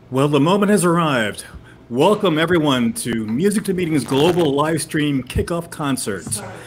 Well, the moment has arrived. Welcome, everyone, to Music2Meeting's global live stream kickoff concert.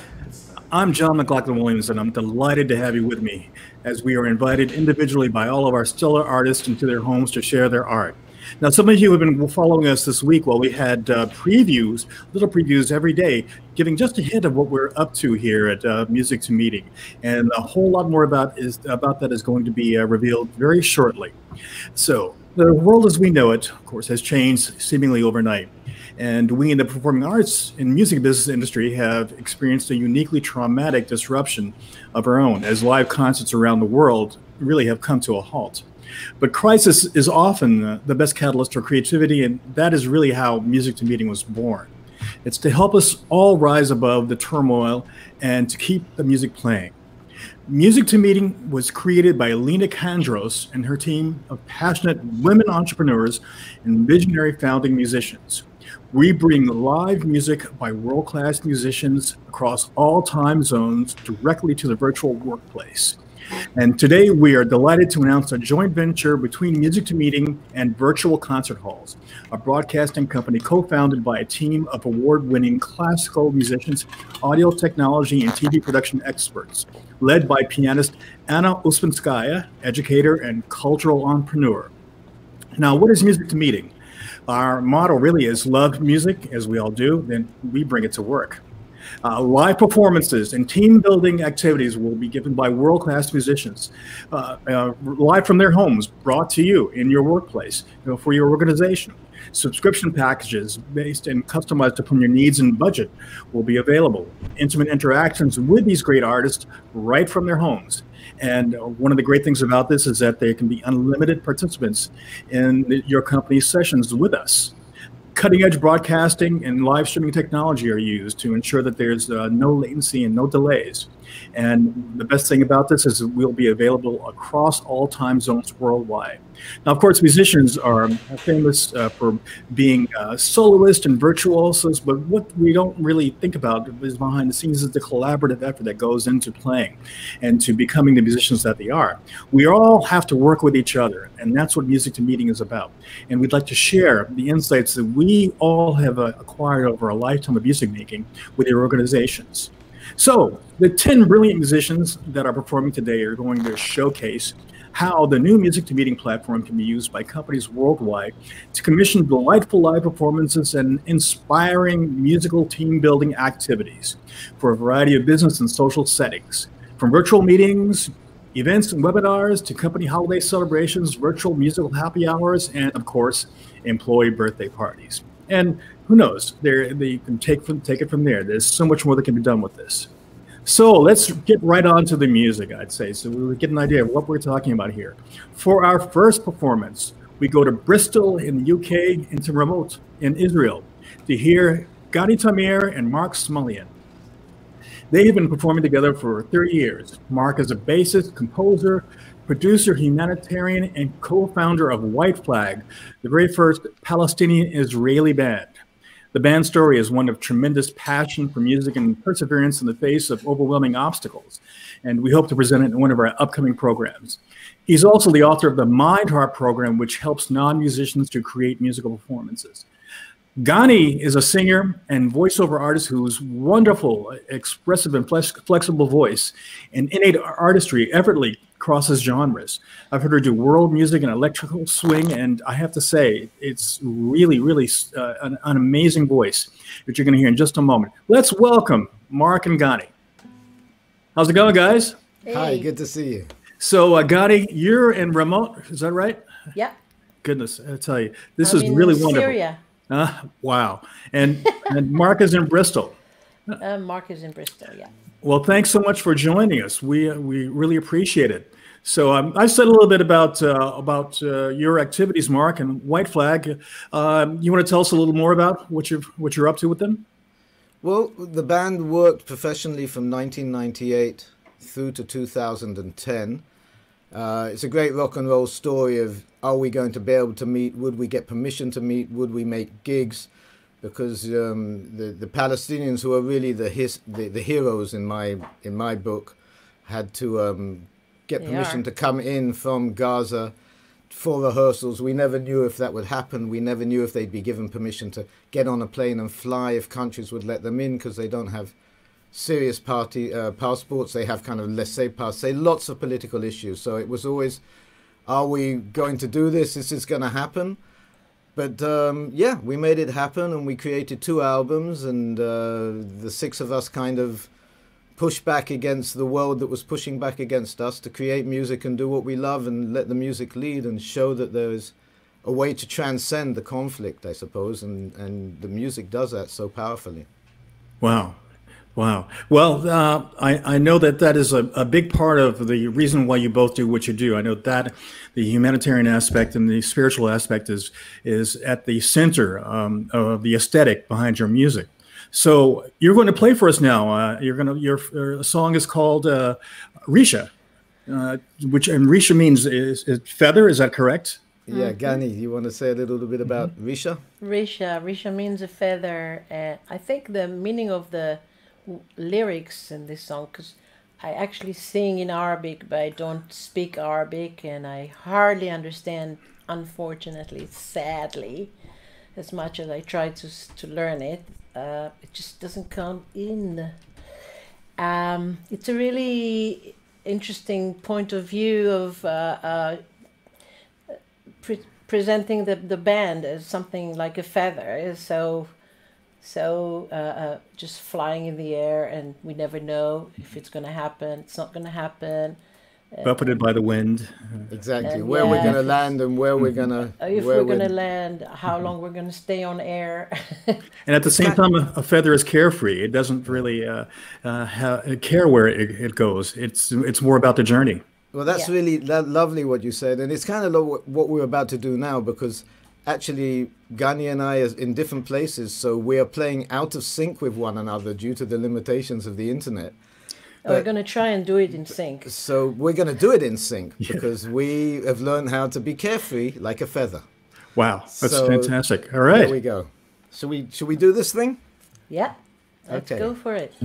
I'm John McLaughlin Williams, and I'm delighted to have you with me as we are invited individually by all of our stellar artists into their homes to share their art. Now, some of you have been following us this week while we had previews, little previews every day, giving just a hint of what we're up to here at Music2Meeting. And a whole lot more about that is going to be revealed very shortly. So, the world as we know it, of course, has changed seemingly overnight. And we in the performing arts and music business industry have experienced a uniquely traumatic disruption of our own as live concerts around the world really have come to a halt. But crisis is often the best catalyst for creativity, and that is really how Music2Meeting was born. It's to help us all rise above the turmoil and to keep the music playing. Music2Meeting was created by Lena Kandros and her team of passionate women entrepreneurs and visionary founding musicians. We bring live music by world-class musicians across all time zones directly to the virtual workplace. And today we are delighted to announce a joint venture between Music2Meeting and Virtual Concert Halls, a broadcasting company co-founded by a team of award-winning classical musicians, audio technology, and TV production experts, led by pianist Anna Uspenskaya, educator and cultural entrepreneur. Now, what is Music2Meeting? Our motto really is love music, as we all do, then we bring it to work. Live performances and team-building activities will be given by world-class musicians, live from their homes, brought to you in your workplace, for your organization. Subscription packages based and customized upon your needs and budget will be available. Intimate interactions with these great artists right from their homes. And one of the great things about this is that there can be unlimited participants in your company's sessions with us. Cutting-edge broadcasting and live streaming technology are used to ensure that there's no latency and no delays. And the best thing about this is we'll be available across all time zones worldwide. Now, of course, musicians are famous for being soloists and virtuosos, but what we don't really think about is behind the scenes is the collaborative effort that goes into playing and to becoming the musicians that they are. We all have to work with each other, and that's what Music2Meeting is about. And we'd like to share the insights that we all have acquired over a lifetime of music making with your organizations. So the 10 brilliant musicians that are performing today are going to showcase how the new Music2Meeting platform can be used by companies worldwide to commission delightful live performances and inspiring musical team building activities for a variety of business and social settings. From virtual meetings, events and webinars to company holiday celebrations, virtual musical happy hours, and of course, employee birthday parties. And who knows, they can take it from there. There's so much more that can be done with this. So let's get right on to the music, I'd say, so we get an idea of what we're talking about here. For our first performance, we go to Bristol in the UK, into Remote in Israel, to hear Gani Tamir and Mark Smulian. They have been performing together for 30 years. Mark is a bassist, composer, producer, humanitarian, and co-founder of White Flag, the very first Palestinian-Israeli band. The band's story is one of tremendous passion for music and perseverance in the face of overwhelming obstacles, and we hope to present it in one of our upcoming programs. He's also the author of the Mind Heart program, which helps non-musicians to create musical performances. Gani is a singer and voiceover artist whose wonderful, expressive, and flexible voice and innate artistry effortlessly crosses genres. I've heard her do world music and electrical swing, and I have to say, it's really, really an amazing voice that you're going to hear in just a moment. Let's welcome Mark and Gani. How's it going, guys? Hey. Hi, good to see you. So, Gani, you're in Remote, is that right? Yep. Goodness, I tell you, this is really wonderful. Syria. Wow. And Mark is in Bristol. Mark is in Bristol, yeah. Well, thanks so much for joining us. We really appreciate it. So I said a little bit about your activities, Mark, and White Flag. You want to tell us a little more about what you're up to with them? Well, the band worked professionally from 1998 through to 2010. It's a great rock and roll story of, are we going to be able to meet? Would we get permission to meet? Would we make gigs? Because the Palestinians, who are really the heroes in my book, had to get permission to come in from Gaza for rehearsals. We never knew if that would happen. We never knew if they'd be given permission to get on a plane and fly, if countries would let them in, because they don't have serious passports. They have kind of laissez-passer, lots of political issues. So it was always, are we going to do this? Is this going to happen? But yeah, we made it happen, and we created 2 albums, and the 6 of us kind of pushed back against the world that was pushing back against us to create music and do what we love and let the music lead and show that there is a way to transcend the conflict, I suppose, and the music does that so powerfully. Wow. Wow. Well, I know that is a big part of the reason why you both do what you do. I know that the humanitarian aspect and the spiritual aspect is at the center of the aesthetic behind your music. So you're going to play for us now. Your song is called Risha, which and Risha means is feather. Is that correct? Yeah, Gani, you want to say a little bit about Risha? Risha means a feather, and I think the meaning of the lyrics in this song, because I actually sing in Arabic, but I don't speak Arabic, and I hardly understand, unfortunately, sadly, as much as I try to learn it. It just doesn't come in. It's a really interesting point of view of presenting the band as something like a feather, so just flying in the air, and we never know if it's going to happen. It's not going to happen. Buffeted by the wind. Exactly. Where we're going to land and where we're going to... If we're going to land, how long we're going to stay on air. And at the same time, a feather is carefree. It doesn't really care where it goes. It's more about the journey. Well, that's really lovely what you said. And it's kind of what we're about to do now, because actually Gani and I are in different places. So we are playing out of sync with one another due to the limitations of the internet. We're going to try and do it in sync. So we're going to do it in sync because we have learned how to be carefree like a feather. Wow, that's fantastic. All right. There we go. Should we do this thing? Yeah, let's go for it.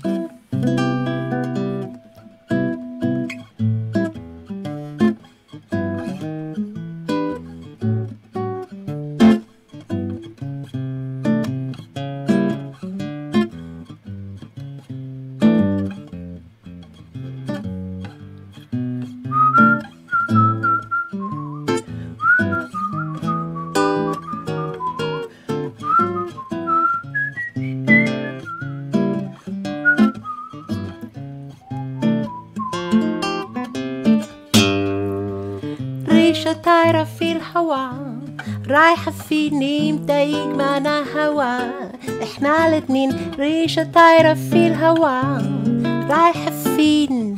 طايرة في الهوا رايحة فيني مضايق معنا هوا احنا الاتنين ريشة طايرة في الهوا رايحة فين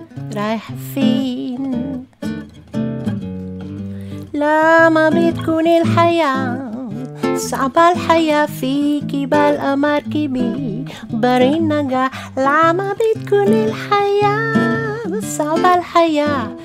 لا ما بتكون الحياة صعبة الحياة فيكي بالقمر كبير برين نجاح لا ما بتكون الحياة صعبة الحياة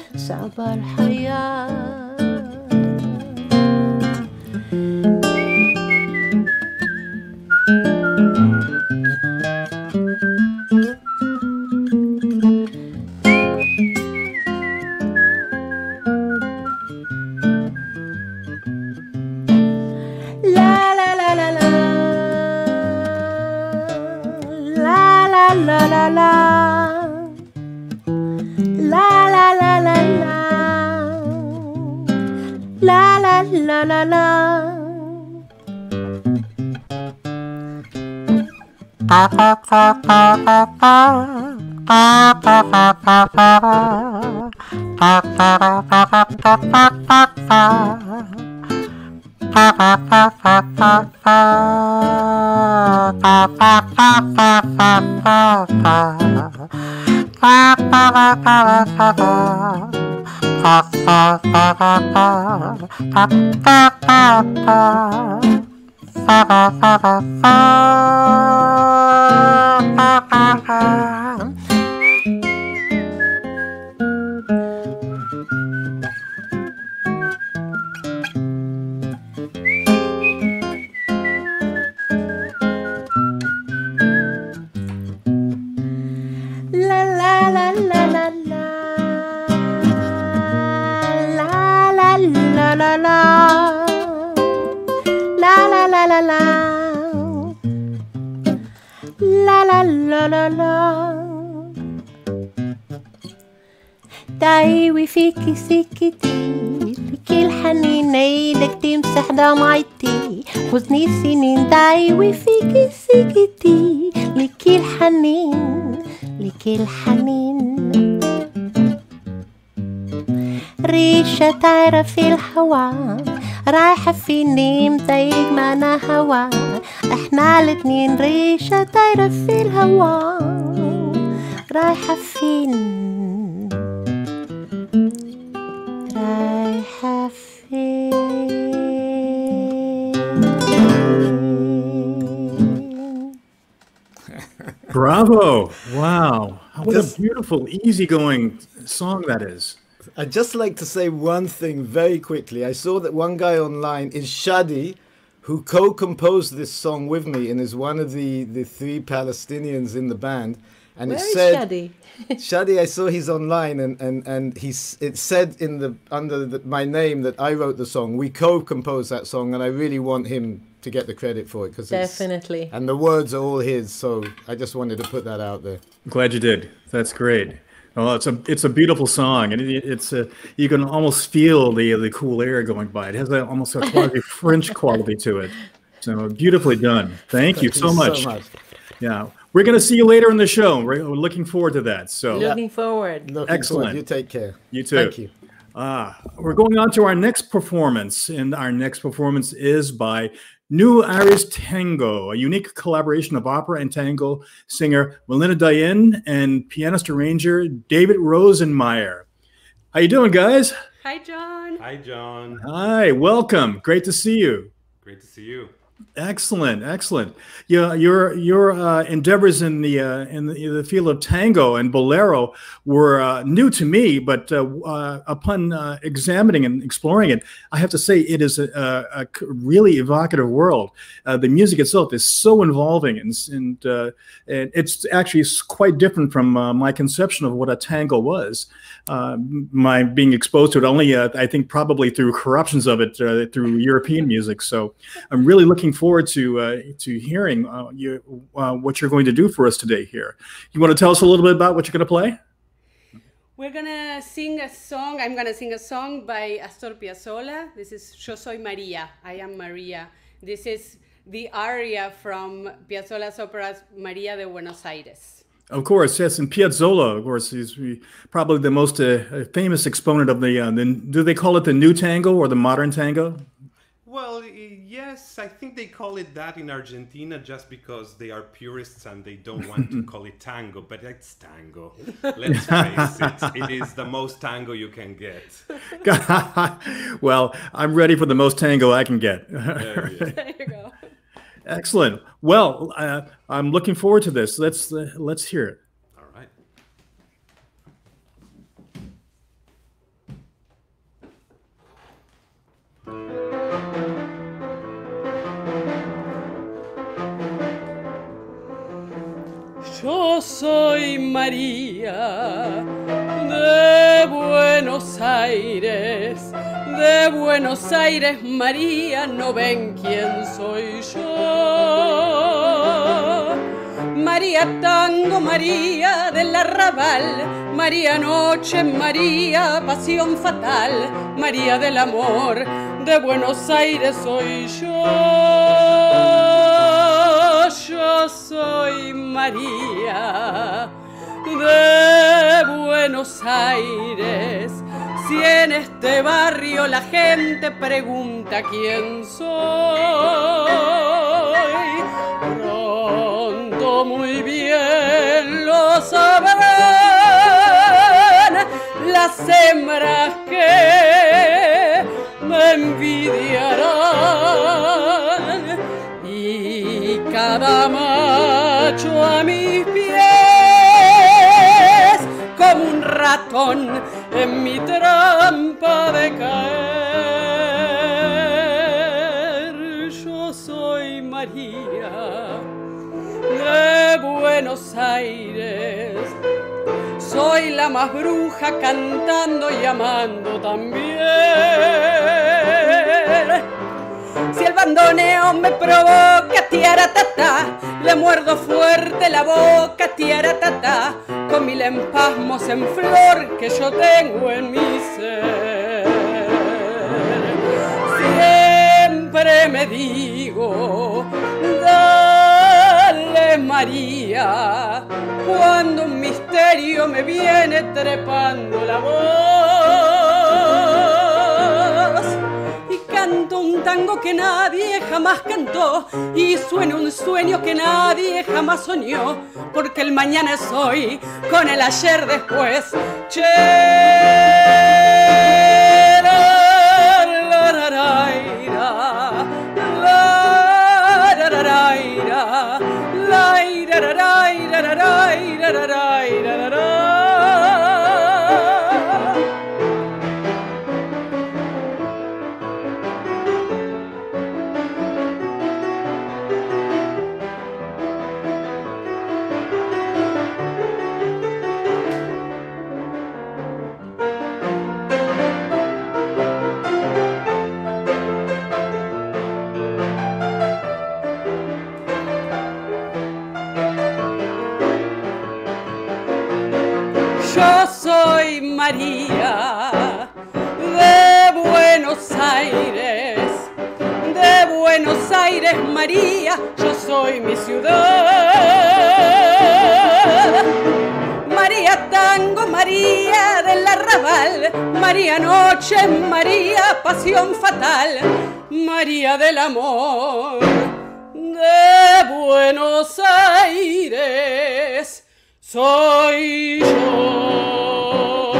la la la la. La la la la la. La la la la la. تعي فيكي سكتي فيكي الحنين عيدك تمسح دمعتي حزني سنين تعي فيكي سكتي لكي الحنين لكي الحنين ريشة تعرف الهوا رايحة فيني متايق معنا هوا احنا الاتنين ريشة تعرف الهوا رايحة فين رايحة فين. Bravo! Wow, what a beautiful, easygoing song that is. I'd just like to say one thing very quickly. I saw that one guy online is Shadi, who co-composed this song with me and is one of the three Palestinians in the band. And Where it is said, Shadi? Shadi, I saw he's online, and it said in the my name that I wrote the song. We co-composed that song, and I really want him to get the credit for it because Definitely. and the words are all his. So I just wanted to put that out there. Glad you did. That's great. Well, it's a beautiful song, and it's you can almost feel the cool air going by. It has almost a quasi French quality to it. So beautifully done. Thank you so much. Yeah, we're going to see you later in the show. We're looking forward to that. So Looking forward. Excellent. You take care. You too. Thank you. We're going on to our next performance, and our next performance is by New Irish Tango, a unique collaboration of opera and tango singer Malena Dayen and pianist arranger David Rosenmeyer. How you doing, guys? Hi, John. Hi, John. Hi, welcome. Great to see you. Great to see you. Excellent, excellent. Yeah, your endeavors in the field of tango and bolero were new to me, but upon examining and exploring it, I have to say it is a really evocative world. The music itself is so involving, and it's actually quite different from my conception of what a tango was. My being exposed to it only, I think, probably through corruptions of it through European music. So I'm really looking forward to hearing what you're going to do for us today here. You want to tell us a little bit about what you're going to play? We're going to sing a song. I'm going to sing a song by Astor Piazzolla. This is Yo Soy Maria. I am Maria. This is the aria from Piazzolla's opera Maria de Buenos Aires. Of course, yes. And Piazzolla, of course, is probably the most famous exponent of the do they call it the new tango or the modern tango? Well, yes, I think they call it that in Argentina just because they are purists and they don't want to call it tango, but it's tango. Let's face it, it is the most tango you can get. Well, I'm ready for the most tango I can get. There you go. Excellent. Well, I'm looking forward to this. Let's hear it. All right. Yo soy María de Buenos Aires, María, no ven quién soy yo. María tango, María del arrabal, María noche, María pasión fatal, María del amor, de Buenos Aires soy yo. Yo soy María de Buenos Aires. Si en este barrio la gente pregunta quién soy, pronto muy bien lo sabrán las hembras que me envidiarán y cada macho a mis pies como un ratón en mi trampa de caer. Yo soy María de Buenos Aires, soy la más bruja cantando y amando también. provoca, tiaratata, le muerdo fuerte la boca, tiaratata, con mil empasmos en flor que yo tengo en mi ser. Siempre me digo, dale María, cuando un misterio me viene trepando la voz. Y canto un tango que nadie jamás cantó, y sueño un sueño que nadie jamás soñó, porque el mañana es hoy, con el ayer después. Che, yo soy María de Buenos Aires, María, yo soy mi ciudad. María tango, María del arrabal, María noche, María pasión fatal, María del amor de Buenos Aires. Soy yo.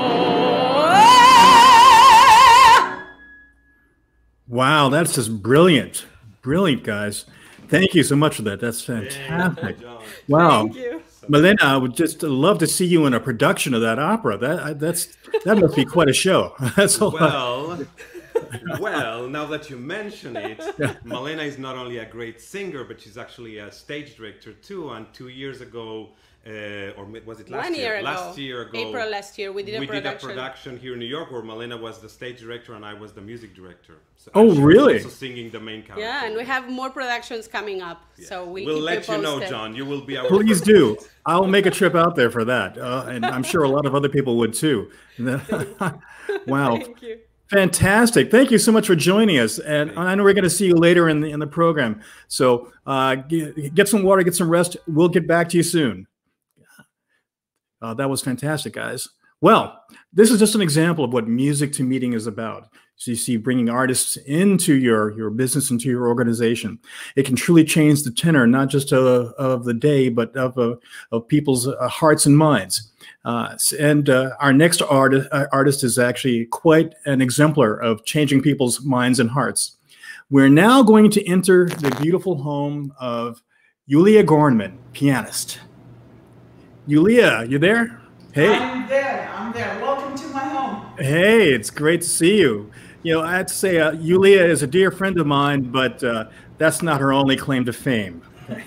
Wow, that's just brilliant. Brilliant, guys. Thank you so much for that. That's fantastic. Wow. Thank you. Malena, I would just love to see you in a production of that opera. That must be quite a show. That's a lot. Well, now that you mention it, Malena is not only a great singer, but she's actually a stage director too. And 2 years ago, or was it last 1 year year? ago. Last year ago. April last year, we did a production here in New York where Malena was the stage director and I was the music director. So oh, she really? was also singing the main character. Yeah, and we have more productions coming up. Yeah. So we'll let you know, John. You will be our Please do. I'll make a trip out there for that. And I'm sure a lot of other people would too. Wow. Thank you. Fantastic. Thank you so much for joining us. And I know we're going to see you later in the program. So get some water, get some rest. We'll get back to you soon. That was fantastic, guys. Well, this is just an example of what Music2Meeting is about. So you see, bringing artists into your business, into your organization. It can truly change the tenor, not just of the day, but of people's hearts and minds. And our next artist is actually quite an exemplar of changing people's minds and hearts. We're now going to enter the beautiful home of Yuliya Gorenman, pianist. Yuliya, you there? Hey. I'm there. Welcome to my home. Hey, it's great to see you. You know, I have to say, Yuliya is a dear friend of mine, but that's not her only claim to fame.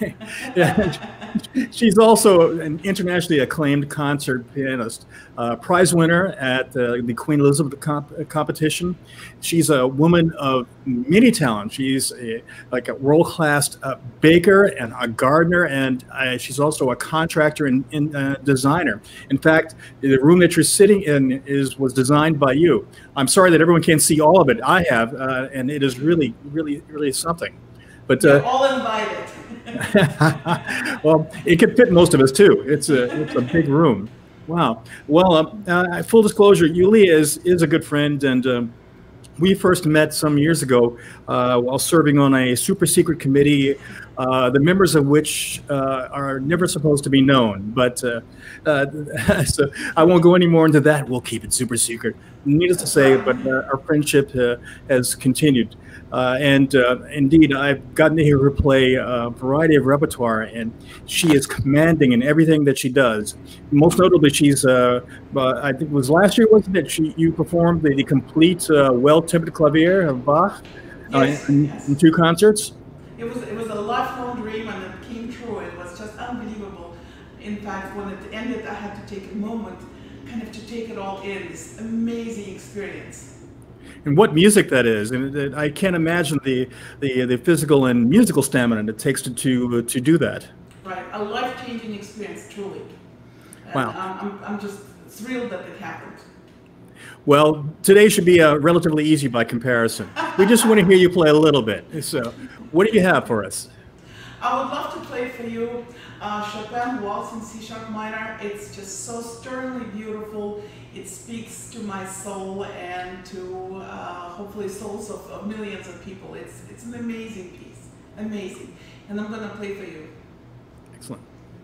She's also an internationally acclaimed concert pianist, prize winner at the Queen Elizabeth competition. She's a woman of many talents. She's like a world-class baker and a gardener, and she's also a contractor and designer. In fact, the room that you're sitting in was designed by you. I'm sorry that everyone can't see all of it. I have, and it is really, really, really something. But you're all invited. Well, it could fit most of us too. It's a big room. Wow. Well, full disclosure, Yuliya is a good friend, and we first met some years ago while serving on a super secret committee, the members of which are never supposed to be known. But so I won't go any more into that. We'll keep it super secret. Needless to say, but our friendship has continued. And indeed, I've gotten to hear her play a variety of repertoire, and she is commanding in everything that she does. Most notably, she's, I think it was last year, wasn't it? You performed the complete Well-Tempered Clavier of Bach in 2 concerts. It was a lifelong dream, and it came true. It was just unbelievable. In fact, when it ended, I had to take a moment kind of to take it all in, this amazing experience. And what music that is! And I can't imagine the physical and musical stamina it takes to do that. Right, a life-changing experience, truly. And Wow. I'm just thrilled that it happened. Well, today should be relatively easy by comparison. We just want to hear you play a little bit. So, what do you have for us? I would love to play for you Chopin Waltz in C-sharp minor. It's just so sternly beautiful. It speaks to my soul and to hopefully souls of millions of people. It's an amazing piece, amazing. And I'm going to play for you. Excellent.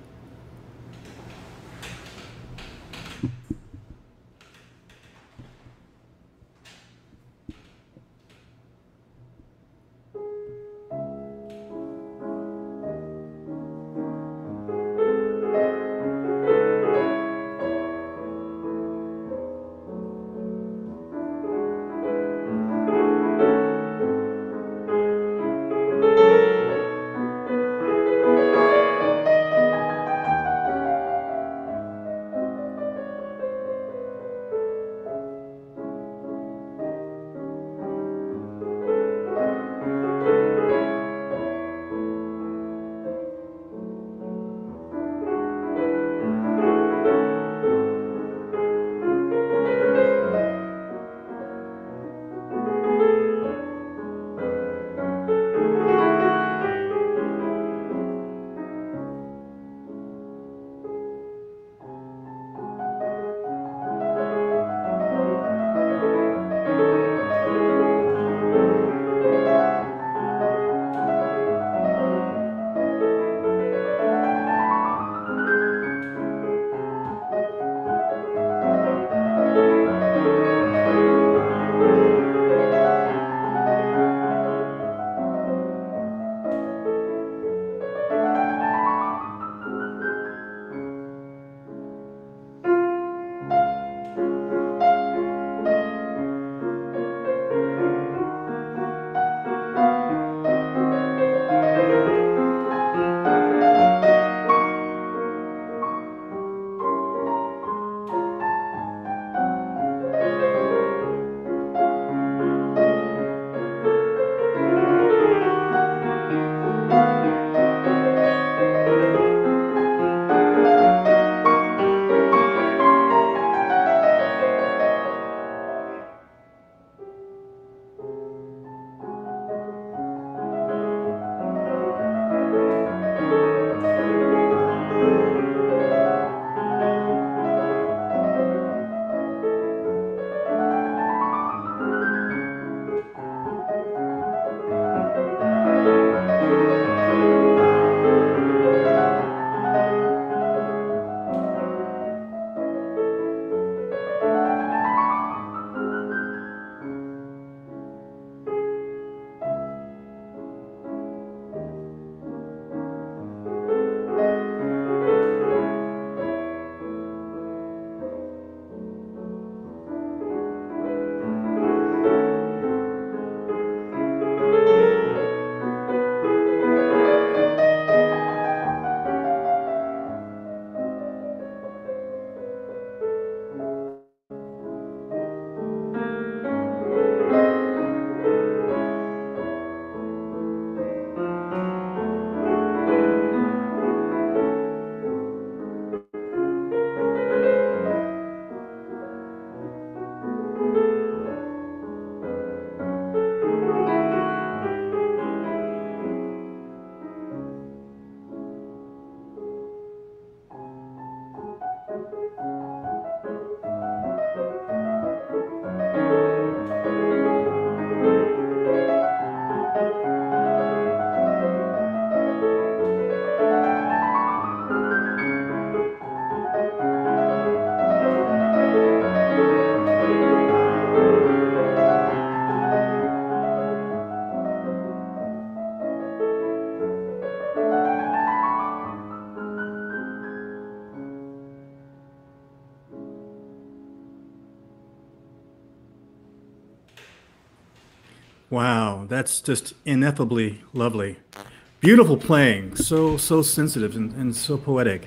Wow, that's just ineffably lovely. Beautiful playing, so sensitive and so poetic.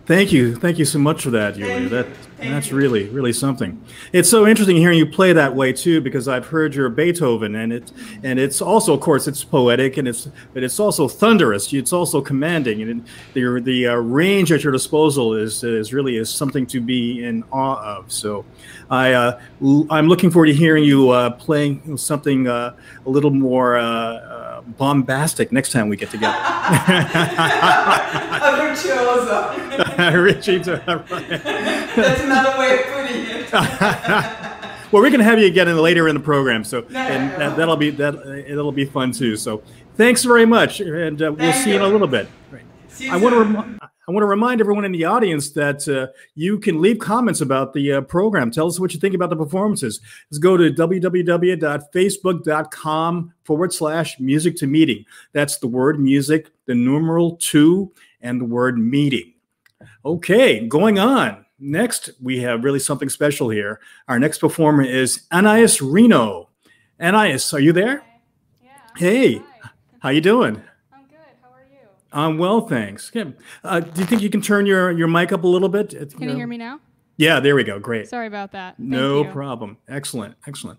Thank you so much for that, Yuliya. That's really, really something. It's so interesting hearing you play that way too, because I've heard your Beethoven, and it's also, of course, it's poetic, but it's also thunderous. It's also commanding, and the range at your disposal is really something to be in awe of. So, I'm looking forward to hearing you playing something a little more bombastic next time we get together. A virtuoso. That's another way of putting it. Well, we're going to have you again later in the program, so that'll be fun too. So thanks very much, and we'll see you in a little bit. I want to remind everyone in the audience that you can leave comments about the program. Tell us what you think about the performances. Let's go to www.facebook.com/music2meeting. That's the word music, the numeral 2, and the word meeting. Okay, going on. Next, we have really something special here. Our next performer is Anaïs Reno. Anaïs, are you there? Yeah. Hey, Hi. How you doing? I'm good. How are you? I'm well, thanks. Good. Do you think you can turn your mic up a little bit? Can you hear me now? Yeah, there we go. Great. Sorry about that. No problem. Excellent. Excellent.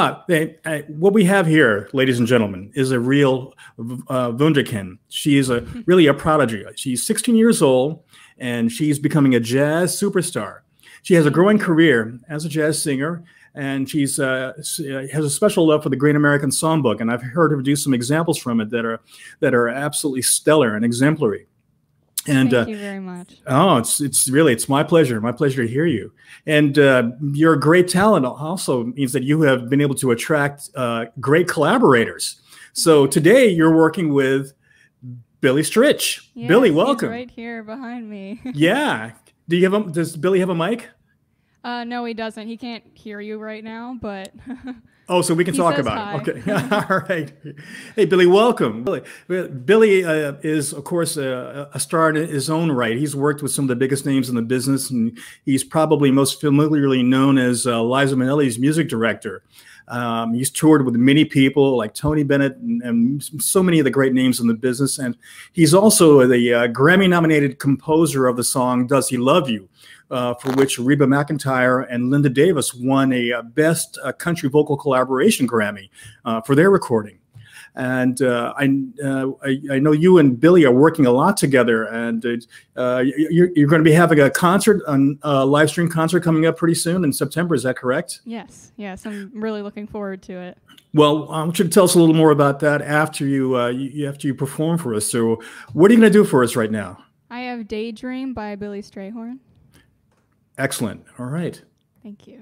What we have here, ladies and gentlemen, is a real wunderkind. She is really a prodigy. She's 16 years old, and she's becoming a jazz superstar. She has a growing career as a jazz singer, and she's has a special love for the Great American Songbook. And I've heard her do some examples from it that are absolutely stellar and exemplary. And thank you very much. Oh, it's my pleasure. My pleasure to hear you. And your great talent also means that you have been able to attract great collaborators. So today you're working with Billy Stritch. Yes, Billy, welcome. He's right here behind me. Yeah. Does Billy have a mic? No, he doesn't. He can't hear you right now, but oh, so we can talk about it. Okay. All right. Hey, Billy, welcome. Billy is, of course, a star in his own right. He's worked with some of the biggest names in the business, and he's probably most familiarly known as Liza Minnelli's music director. He's toured with many people like Tony Bennett and so many of the great names in the business. And he's also the Grammy-nominated composer of the song Does He Love You? For which Reba McEntire and Linda Davis won a Best Country Vocal Collaboration Grammy for their recording. And I know you and Billy are working a lot together, and you're going to be having a concert, a live stream concert coming up pretty soon in September. Is that correct? Yes. I'm really looking forward to it. Well, I want you to tell us a little more about that after you perform for us. So, what are you going to do for us right now? I have Daydream by Billy Strayhorn. Excellent. All right. Thank you.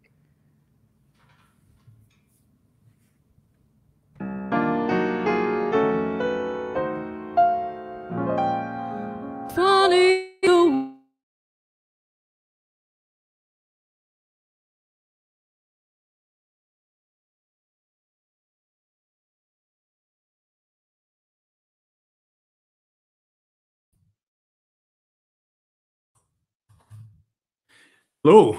Funny. Hello.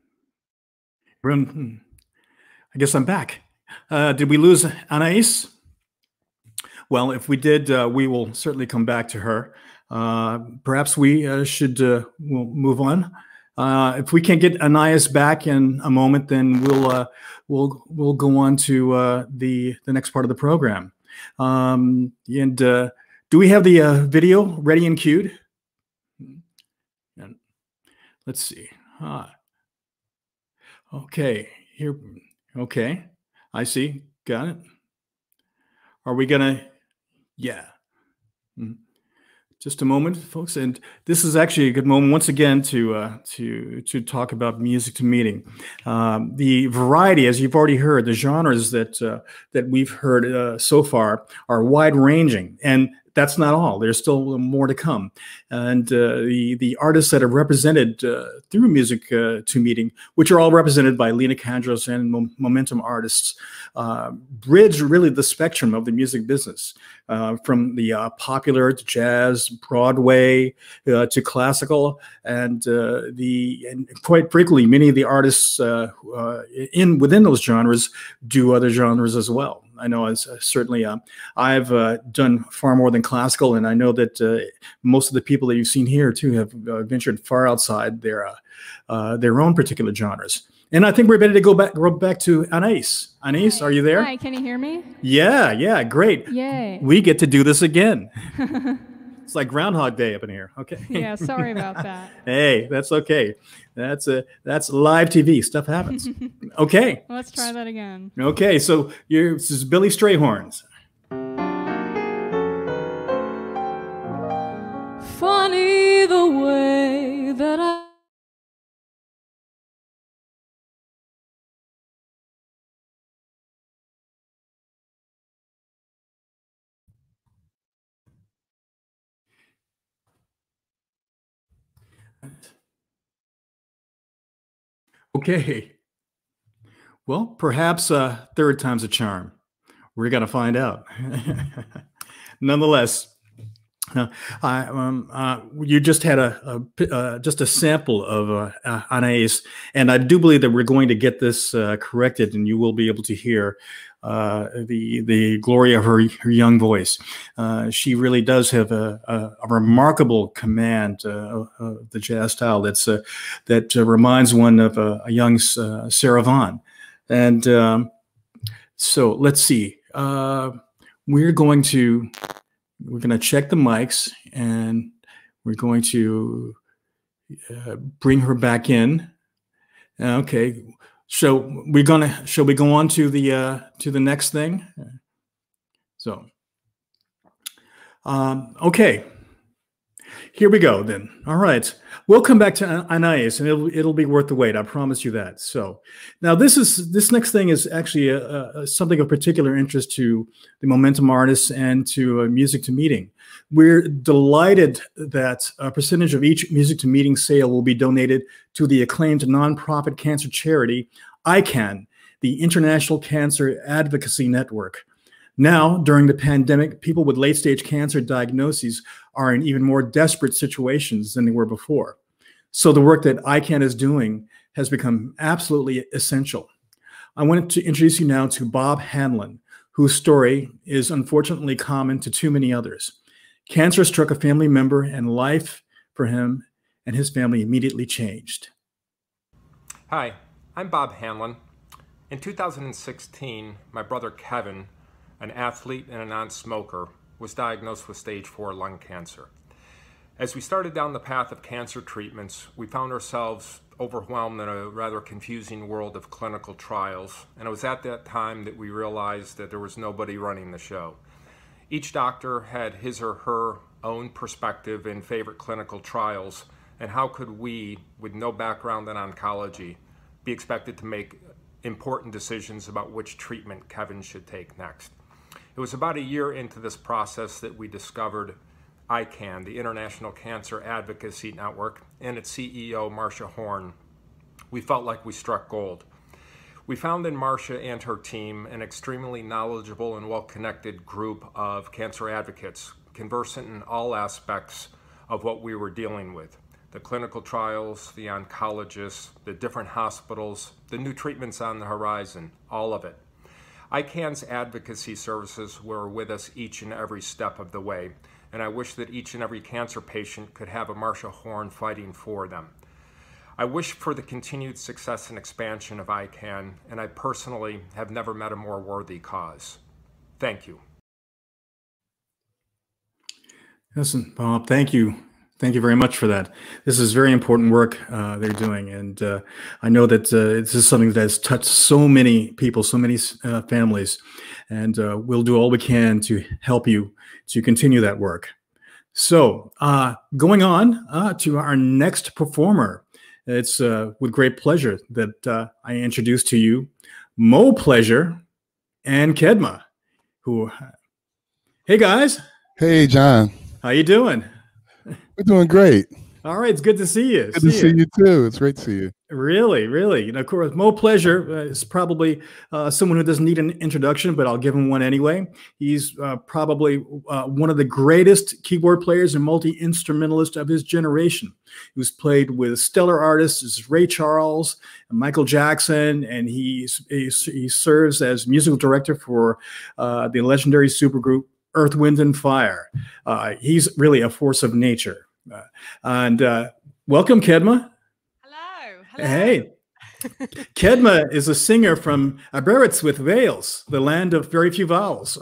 I guess I'm back. Did we lose Anaïs? Well, if we did, we will certainly come back to her. Perhaps we should we'll move on. If we can't get Anaïs back in a moment, then we'll go on to the next part of the program. Do we have the video ready and queued? And let's see. Okay, here. Okay, I see. Got it. Are we gonna? Yeah. Just a moment, folks. And this is actually a good moment once again to talk about Music2Meeting. The variety, as you've already heard, the genres that we've heard so far are wide ranging, and that's not all. There's still more to come. And the artists that are represented through Music2Meeting, which are all represented by Lena Kandros and Momentum artists, bridge really the spectrum of the music business, from the popular to jazz, Broadway to classical, and quite frequently, many of the artists within those genres do other genres as well. I know as certainly I've done far more than classical, and I know that most of the people that you've seen here too have ventured far outside their own particular genres. And I think we're ready to go back to Anaïs. Anaïs, are you there? Hi, can you hear me? Yeah, great. Yay. We get to do this again. It's like Groundhog Day up in here. Okay. Yeah, sorry about that. Hey, that's okay. That's live TV. Stuff happens. Okay. Let's try that again. Okay, so this is Billy Strayhorn. Funny the way that I Okay. Well, perhaps third time's a charm. We're going to find out. Nonetheless, you just had just a sample of Anaïs, and I do believe that we're going to get this corrected, and you will be able to hear the glory of her young voice. She really does have a remarkable command of the jazz style that reminds one of a young Sarah Vaughan. And so let's see. We're going to check the mics, and we're going to bring her back in. Okay. So shall we go on to the next thing? So, okay, here we go then. All right, we'll come back to Anaïs, and it'll be worth the wait. I promise you that. So now this next thing is actually something of particular interest to the Momentum artists and to Music2Meeting. We're delighted that a percentage of each Music2Meeting sale will be donated to the acclaimed nonprofit cancer charity, ICAN, the International Cancer Advocacy Network. Now, during the pandemic, people with late-stage cancer diagnoses are in even more desperate situations than they were before. So the work that ICAN is doing has become absolutely essential. I wanted to introduce you now to Bob Hanlon, whose story is unfortunately common to too many others. Cancer struck a family member, and life for him and his family immediately changed. Hi, I'm Bob Hanlon. In 2016, my brother Kevin, an athlete and a non-smoker, was diagnosed with stage 4 lung cancer. As we started down the path of cancer treatments, we found ourselves overwhelmed in a rather confusing world of clinical trials, and it was at that time that we realized that there was nobody running the show. Each doctor had his or her own perspective and favorite clinical trials, and how could we, with no background in oncology, be expected to make important decisions about which treatment Kevin should take next? It was about a year into this process that we discovered ICAN, the International Cancer Advocacy Network, and its CEO, Marcia Horn. We felt like we struck gold. We found in Marcia and her team an extremely knowledgeable and well-connected group of cancer advocates, conversant in all aspects of what we were dealing with. The clinical trials, the oncologists, the different hospitals, the new treatments on the horizon, all of it. ICAN's advocacy services were with us each and every step of the way, and I wish that each and every cancer patient could have a Marcia Horn fighting for them. I wish for the continued success and expansion of ICAN, and I personally have never met a more worthy cause. Thank you. Listen, Bob, thank you. Thank you very much for that. This is very important work they're doing, and I know that this is something that has touched so many people, so many families, and we'll do all we can to help you to continue that work. So going on to our next performer, it's with great pleasure that I introduce to you Mo Pleasure and Kedma, who, hey guys. Hey, John. How you doing? We're doing great. All right, it's good to see you. Good to see you too. It's great to see you. Really, really. Of course, Mo Pleasure is probably someone who doesn't need an introduction, but I'll give him one anyway. He's probably one of the greatest keyboard players and multi-instrumentalist of his generation. Who's played with stellar artists as Ray Charles and Michael Jackson, and he serves as musical director for the legendary supergroup Earth, Wind, and Fire. He's really a force of nature. Welcome, Kedma. Hello. Hey. Kedma is a singer from Aberystwyth, Wales, the land of very few vowels.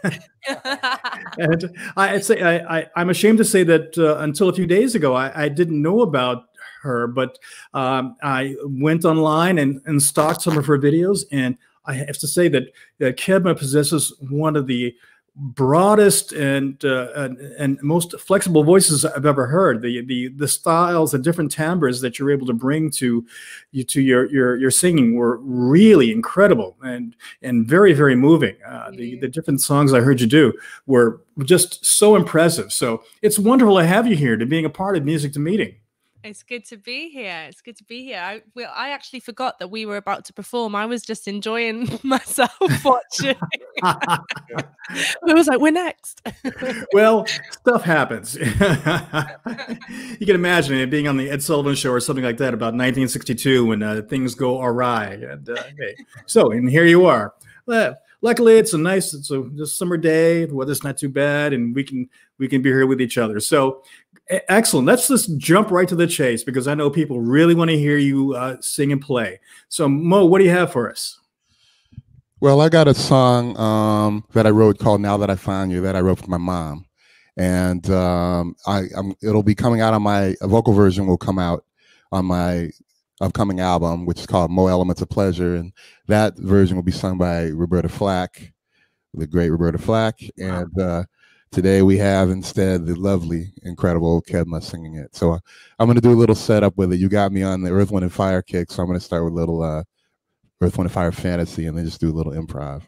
And I'm ashamed to say that until a few days ago, I didn't know about her, but I went online and stalked some of her videos, and I have to say that Kedma possesses one of the broadest and most flexible voices I've ever heard. The styles and different timbres that you're able to bring to your singing were really incredible and very, very moving. The different songs I heard you do were just so impressive. So it's wonderful to have you here, to being a part of Music2Meeting. It's good to be here. It's good to be here. I actually forgot that we were about to perform. I was just enjoying myself watching. I was like, we're next. Well, stuff happens. You can imagine it being on the Ed Sullivan Show or something like that about 1962 when things go awry. And and here you are. Luckily, it's a summer day. The weather's not too bad, and we can be here with each other. So. Excellent. Let's just jump right to the chase because I know people really want to hear you sing and play. So, Mo, what do you have for us? Well, I got a song that I wrote called "Now That I Found You" that I wrote for my mom, and it'll be coming out on a vocal version will come out on my upcoming album, which is called "Mo Elements of Pleasure," and that version will be sung by Roberta Flack, the great Roberta Flack, and. Today we have instead the lovely, incredible Kedma singing it. So I'm going to do a little setup with it. You got me on the Earth, Wind, and Fire kick, so I'm going to start with a little Earth, Wind, and Fire fantasy and then just do a little improv.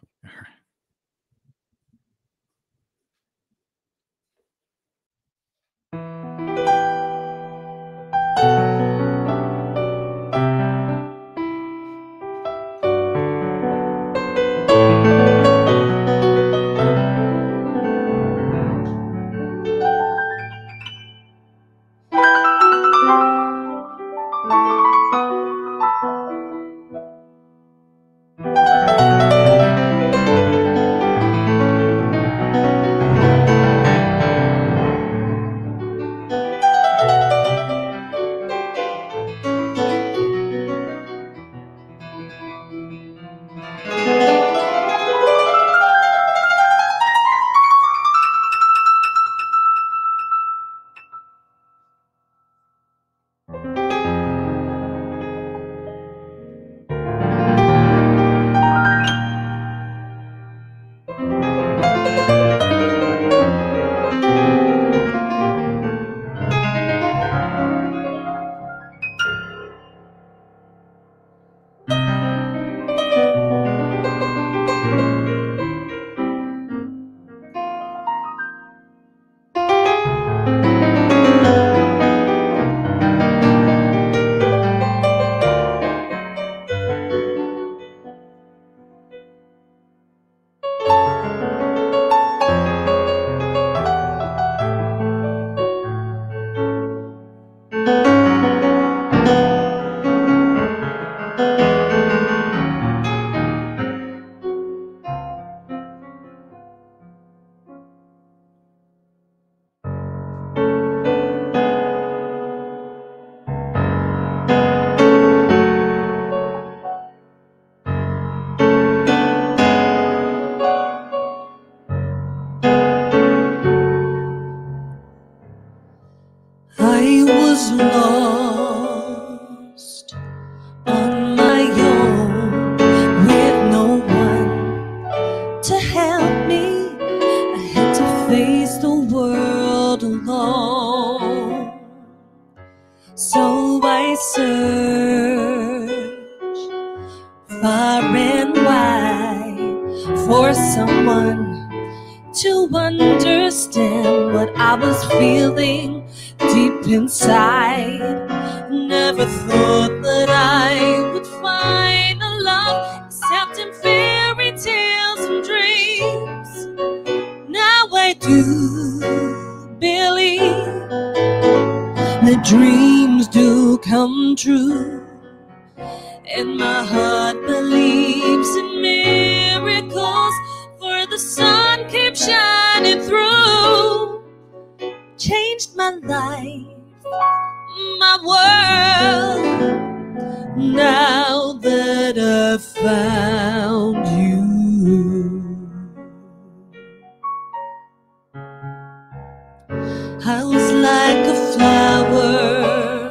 to understand what I was feeling deep inside. Never thought that I would find a love except in fairy tales and dreams. Now I do believe that dreams do come true, and my heart believes in miracles, for the sun keeps shining through. Changed my life, my world, now that I've found you. I was like a flower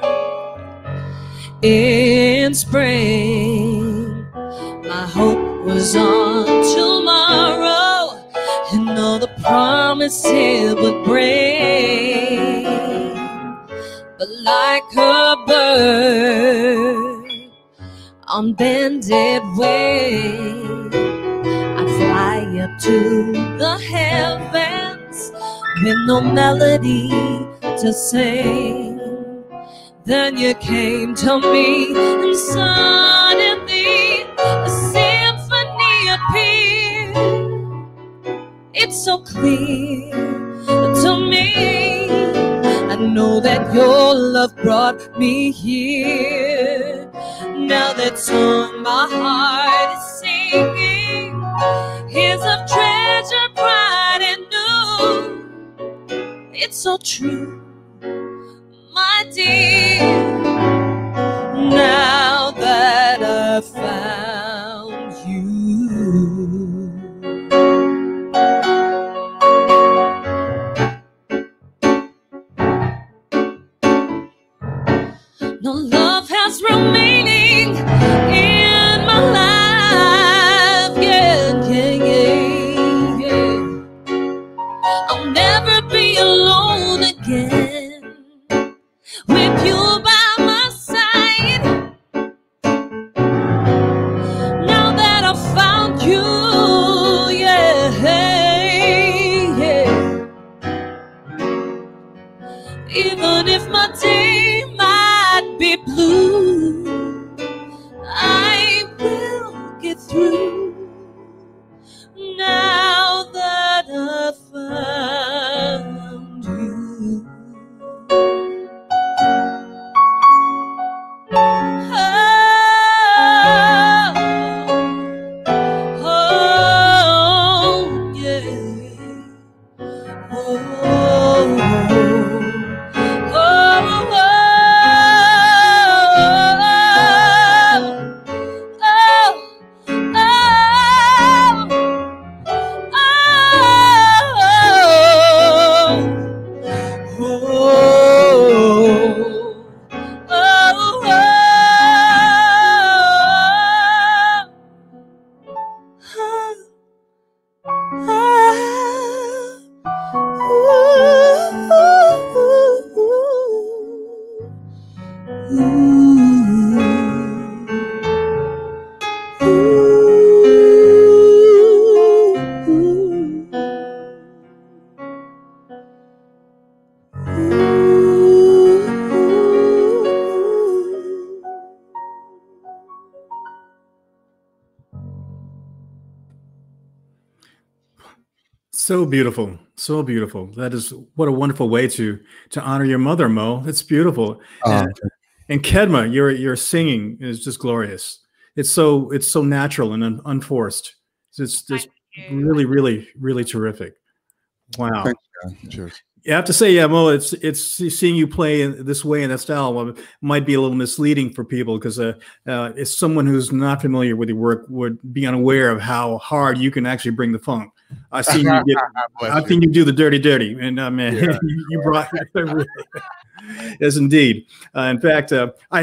in spring. My hope was on tomorrow and all the promise it would bring. But like a bird on bended wing, I fly up to the heavens with no melody to sing. Then you came to me, and suddenly a symphony appeared. It's so clear to me. I know that your love brought me here. Now that song my heart is singing is of treasure, pride, and new. It's so true, my dear, now that I've found you. No love has remaining in my life, yeah, yeah, yeah, yeah. I'll never be alone again with you by my side. Now that I've found you, yeah, yeah. Even if my day might be blue, I will get through. Now that I've found you. So beautiful, so beautiful. That is, what a wonderful way to honor your mother, Mo. It's beautiful. And Kedma, your singing is just glorious. It's so natural and unforced. It's just really, really, really terrific. Wow. Thanks, cheers. You have to say, yeah, Mo, it's seeing you play in this way in that style might be a little misleading for people, because if someone who's not familiar with your work would be unaware of how hard you can actually bring the funk. I've seen you do the dirty, and man, yeah. you brought it. Yes, indeed. In fact,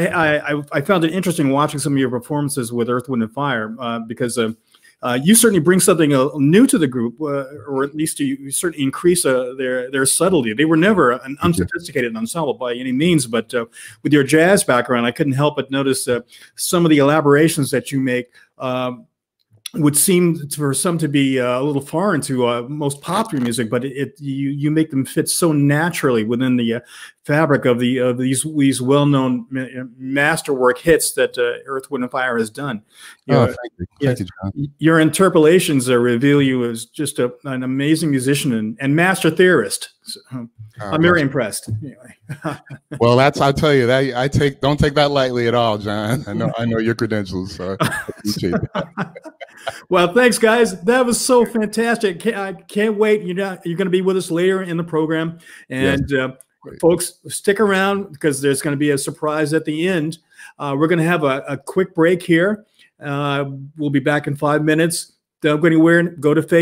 I found it interesting watching some of your performances with Earth, Wind, and Fire, because you certainly bring something new to the group, or at least you certainly increase their subtlety. They were never an unsophisticated ensemble by any means, but with your jazz background, I couldn't help but notice some of the elaborations that you make would seem for some to be a little foreign to most popular music, but you make them fit so naturally within the fabric of these well-known masterwork hits that Earth, Wind and Fire has done. Thank you. Thank you, John. Your interpolations reveal you as just an amazing musician and master theorist. So, I'm very impressed. Anyway. Well, I tell you that don't take that lightly at all, John. I know your credentials, so I appreciate that. Well, thanks, guys. That was so fantastic. I can't wait. You're going to be with us later in the program, and yes. Folks, stick around because there's going to be a surprise at the end. We're going to have a quick break here. We'll be back in 5 minutes. Don't go anywhere. Go to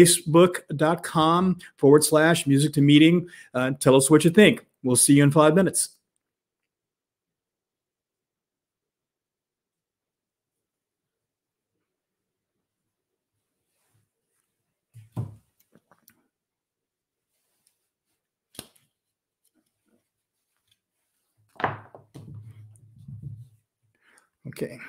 facebook.com/music2meeting. Tell us what you think. We'll see you in 5 minutes. Okay.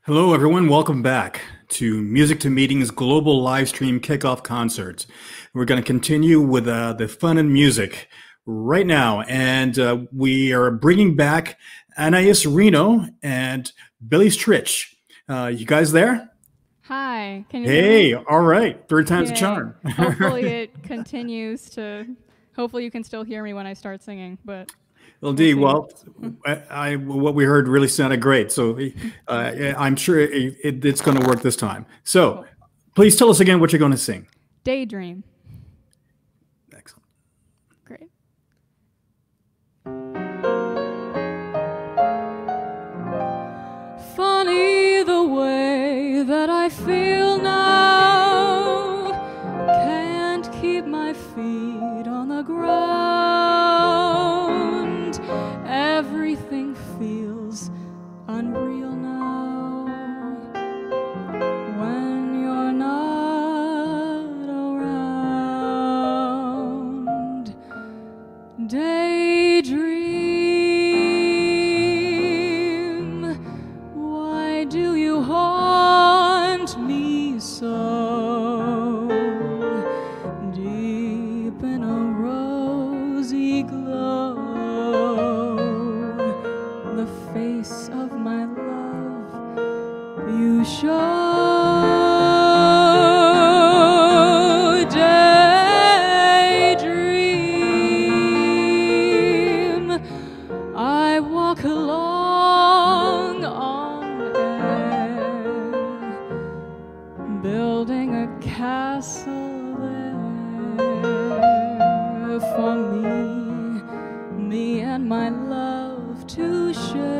Hello, everyone. Welcome back to Music2Meeting's global live stream kickoff concert. We're going to continue with the fun and music right now. And we are bringing back Anaïs Reno and Billy Stritch. You guys there? Hi. Can you hear me? Hey, all right. Third time's a Yay. charm. Hopefully it continues to, hopefully you can still hear me when I start singing, but. Well, Dee, well, what we heard really sounded great. So I'm sure it's going to work this time. So please tell us again what you're going to sing. Daydream. Excellent. Great. Funny the way that I feel now. Can't keep my feet on the ground. Everything feels unreal now when you're not around. Daydream, why do you haunt me so? Deep in a rosy glow, the face of my love you show. Daydream, I walk along on air, building a castle there for me and my love to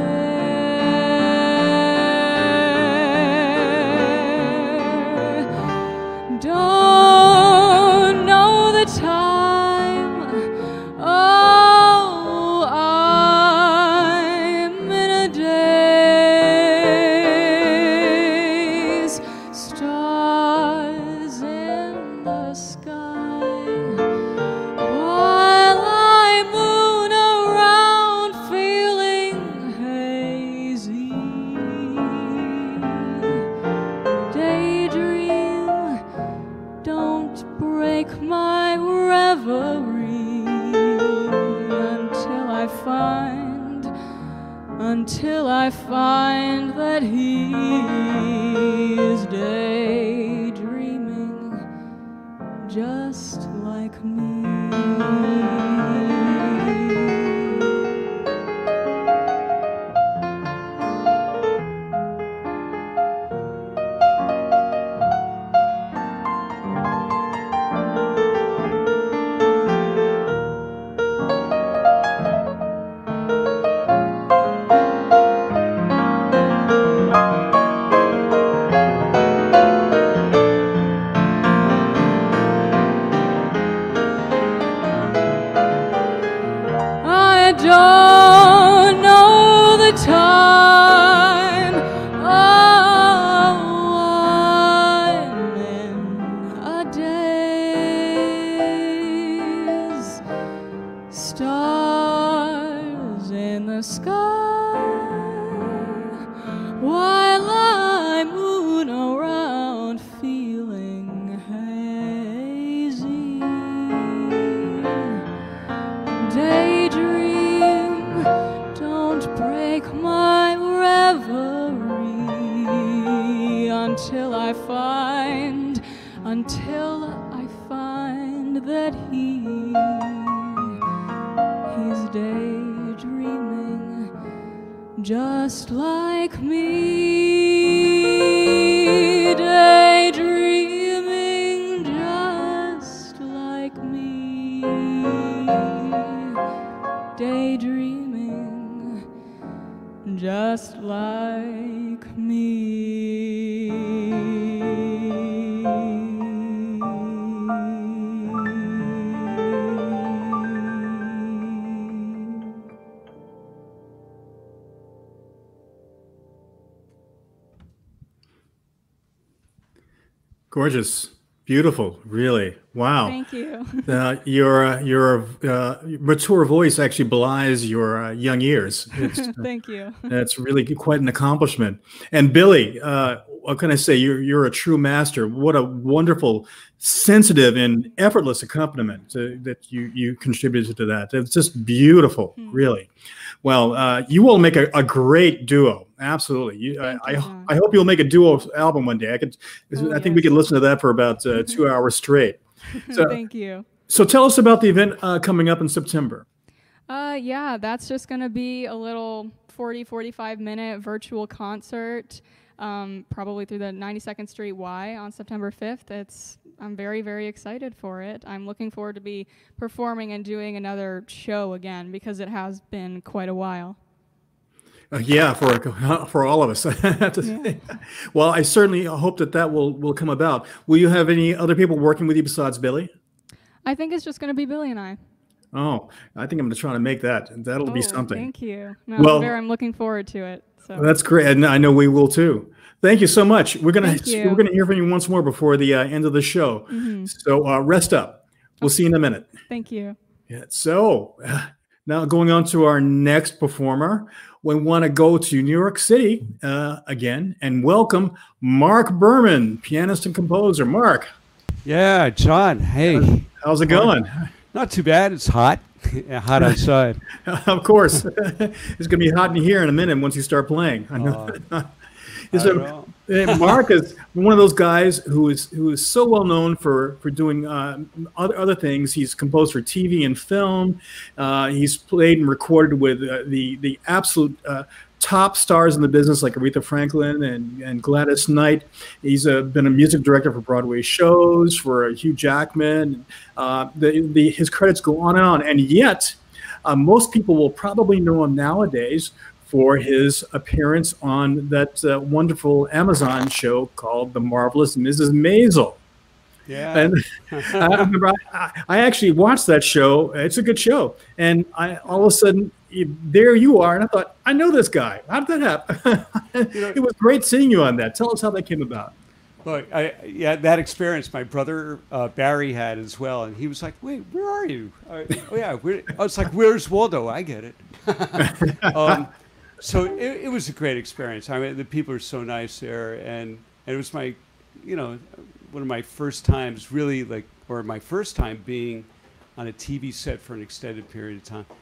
share. Don't know the time. Oh, I'm in a daze. Stars in the sky while I moon around feeling hazy. Daydream, don't break my reverie until I find that he is daydreaming just like me. Don't know the time. Oh, I'm in a daze. Stars in the sky while I moon around feeling hazy. Daydream, don't break my reverie until I find that he's daydreaming just like me. Daydreaming just like me. Daydreaming just like me. Gorgeous. Beautiful, really. Wow. Thank you. Your mature voice actually belies your young years. Thank you. That's really quite an accomplishment. And Billy, what can I say? You're a true master. What a wonderful, sensitive, and effortless accompaniment that you contributed to that. It's just beautiful, really. Well, you will make a great duo. Absolutely. I hope you'll make a duo album one day. I think we could listen to that for about 2 hours straight. So, thank you. So tell us about the event coming up in September. Yeah, that's just going to be a little 45 minute virtual concert, probably through the 92nd Street Y on September 5th. I'm very, very excited for it. I'm looking forward to be performing and doing another show again because it has been quite a while. Yeah, for all of us. Yeah. Well, I certainly hope that will come about. Will you have any other people working with you besides Billy? I think it's just going to be Billy and I. Oh, I think I'm going to try to make that. That'll be something. Thank you. No, I'm looking forward to it. So. That's great, and I know we will too. Thank you so much. We're gonna hear from you once more before the end of the show. Mm-hmm. So rest up. We'll see you in a minute. Thank you. Yeah. So now going on to our next performer, we want to go to New York City again and welcome Mark Berman, pianist and composer. Mark. Yeah, John. Hey. How's it going? Not too bad. It's hot. Hot outside. Of course. It's going to be hot in here in a minute once you start playing. I know. Mark is one of those guys who is so well known for doing other things. He's composed for TV and film. He's played and recorded with the absolute top stars in the business like Aretha Franklin and Gladys Knight. He's been a music director for Broadway shows for Hugh Jackman. His credits go on and on. And yet, most people will probably know him nowadays for his appearance on that wonderful Amazon show called The Marvelous Mrs. Maisel. Yeah. And I remember I actually watched that show. It's a good show. And all of a sudden, there you are. And I thought, I know this guy. How did that happen? It was great seeing you on that. Tell us how that came about. Look, that experience my brother Barry had as well. And he was like, wait, where are you? I was like, where's Waldo? I get it. So it was a great experience. I mean, the people are so nice there, and it was my, one of my first times my first time being on a TV set for an extended period of time,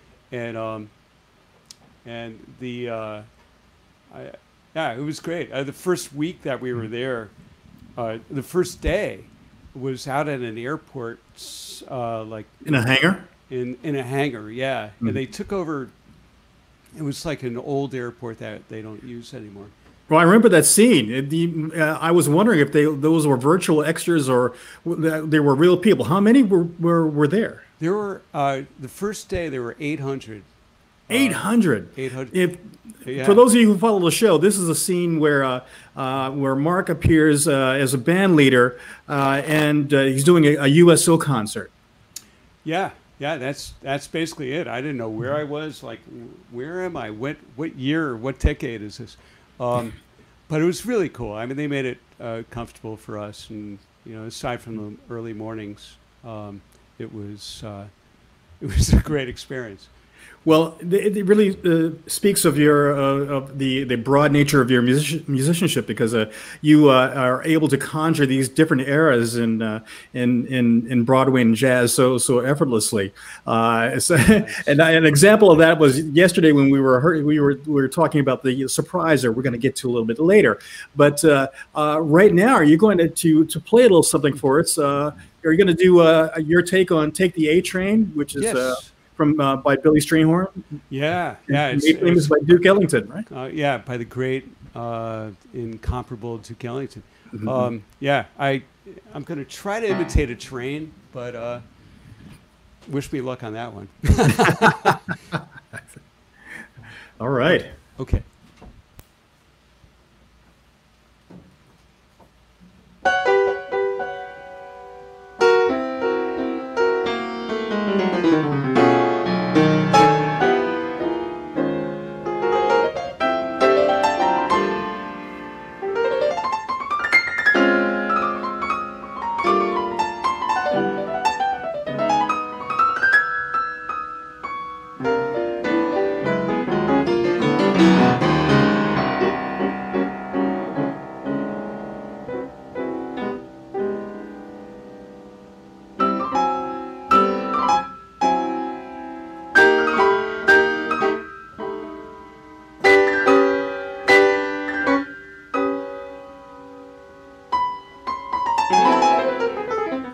and it was great. The first week that we were there, the first day was out at an airport, in a hangar. In a hangar, yeah, mm-hmm. And they took over. It was like an old airport that they don't use anymore. Well, I remember that scene. I was wondering if those were virtual extras or they were real people. How many were there? There were the first day there were 800. 800. 800. For those of you who follow the show, this is a scene where Mark appears as a band leader and he's doing a USO concert. Yeah. Yeah, that's basically it. I didn't know where I was. Like, where am I? What year? What decade is this? But it was really cool. I mean, they made it comfortable for us, and aside from the early mornings, it was a great experience. Well, it really speaks of the broad nature of your musicianship because you are able to conjure these different eras in Broadway and jazz so effortlessly. And an example of that was yesterday when we were talking about the surpriser. We're going to get to a little bit later, but right now, are you going to play a little something for us? Are you going to do your take on "Take the A Train," which is? Yes. By Billy Strayhorn? Yeah. It was by Duke Ellington, right? Yeah, by the great, incomparable Duke Ellington. Mm-hmm. I'm going to try to imitate a train, but wish me luck on that one. All right. Okay.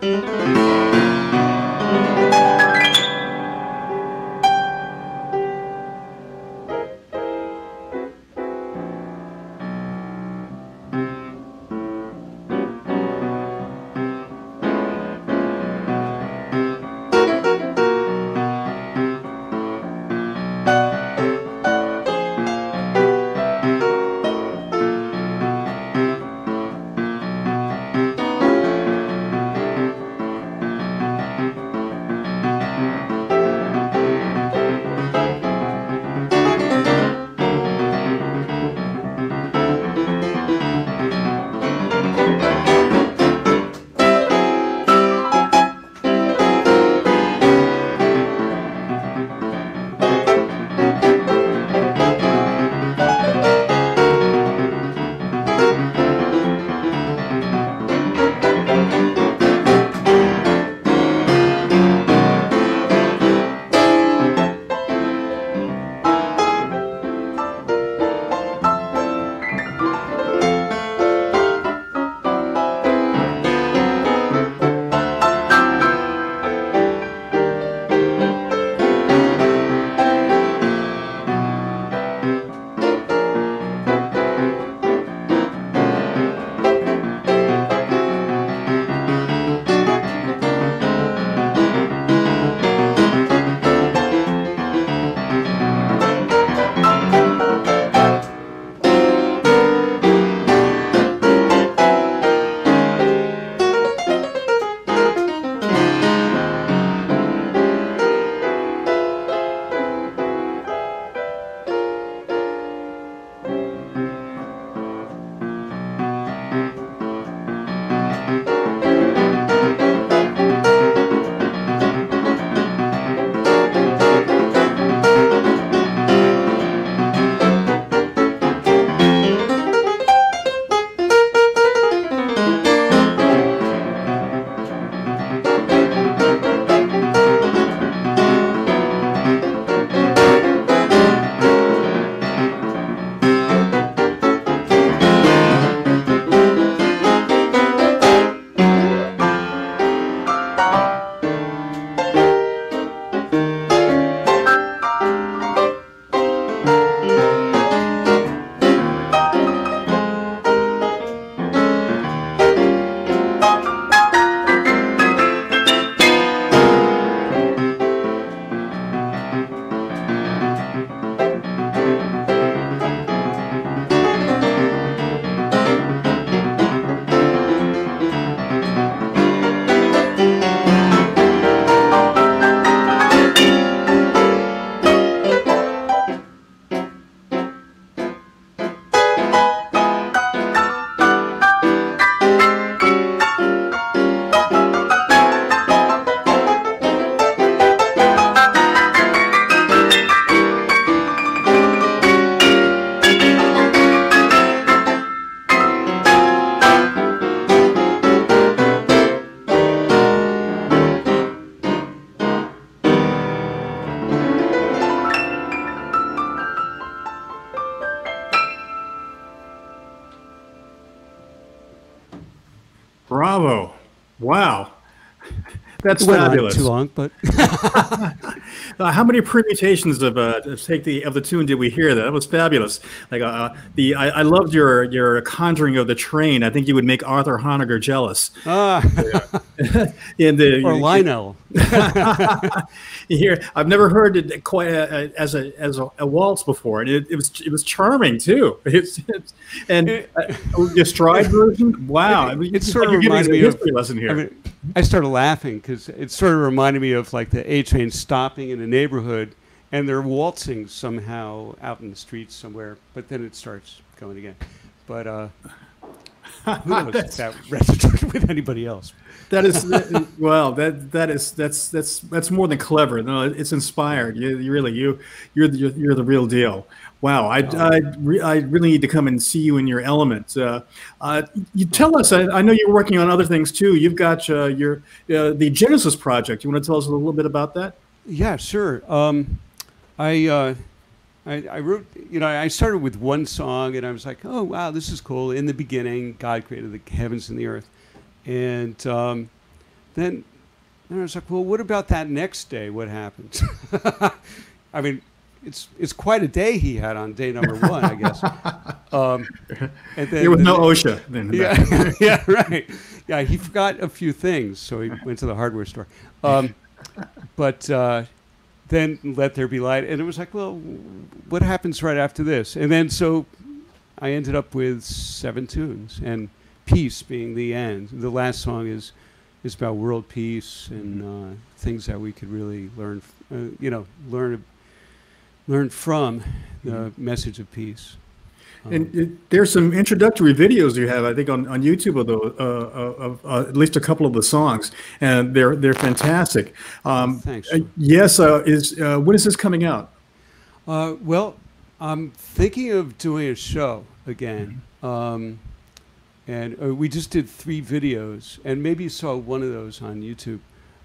Bravo. Wow. That's it went fabulous. On too long, but how many permutations of the tune did we hear? That was fabulous. Like I loved your conjuring of the train. I think you would make Arthur Honegger jealous. Or Lionel. Here, I've never heard it quite as a waltz before, and it was charming too. Your stride version, wow! It sort of reminded me of history lesson here. I mean, I started laughing because it sort of reminded me of like the A train stopping in a neighborhood, and they're waltzing somehow out in the streets somewhere, but then it starts going again. But who knows if that resonated with anybody else? That is well. That's more than clever. No, it's inspired. You're the real deal. Wow, I really need to come and see you in your element. You tell us. I know you're working on other things too. You've got the Genesis project. You want to tell us a little bit about that? Yeah, sure. I wrote. I started with one song, and I was like, oh wow, this is cool. In the beginning, God created the heavens and the earth. And then I was like, well, what about that next day? What happens? I mean, it's quite a day he had on day number one, I guess. And then there was no OSHA then. Yeah, yeah, right. Yeah, he forgot a few things, so he went to the hardware store. But then Let There Be Light, and it was like, well, what happens right after this? And then so I ended up with 7 tunes, and Peace being the end. The last song is about world peace and things that we could really learn, learn from the message of peace. And there's some introductory videos you have, I think, on YouTube of those, of at least a couple of the songs, and they're fantastic. Thanks. Yes, when is this coming out? Well, I'm thinking of doing a show again, and we just did 3 videos, and maybe you saw one of those on YouTube.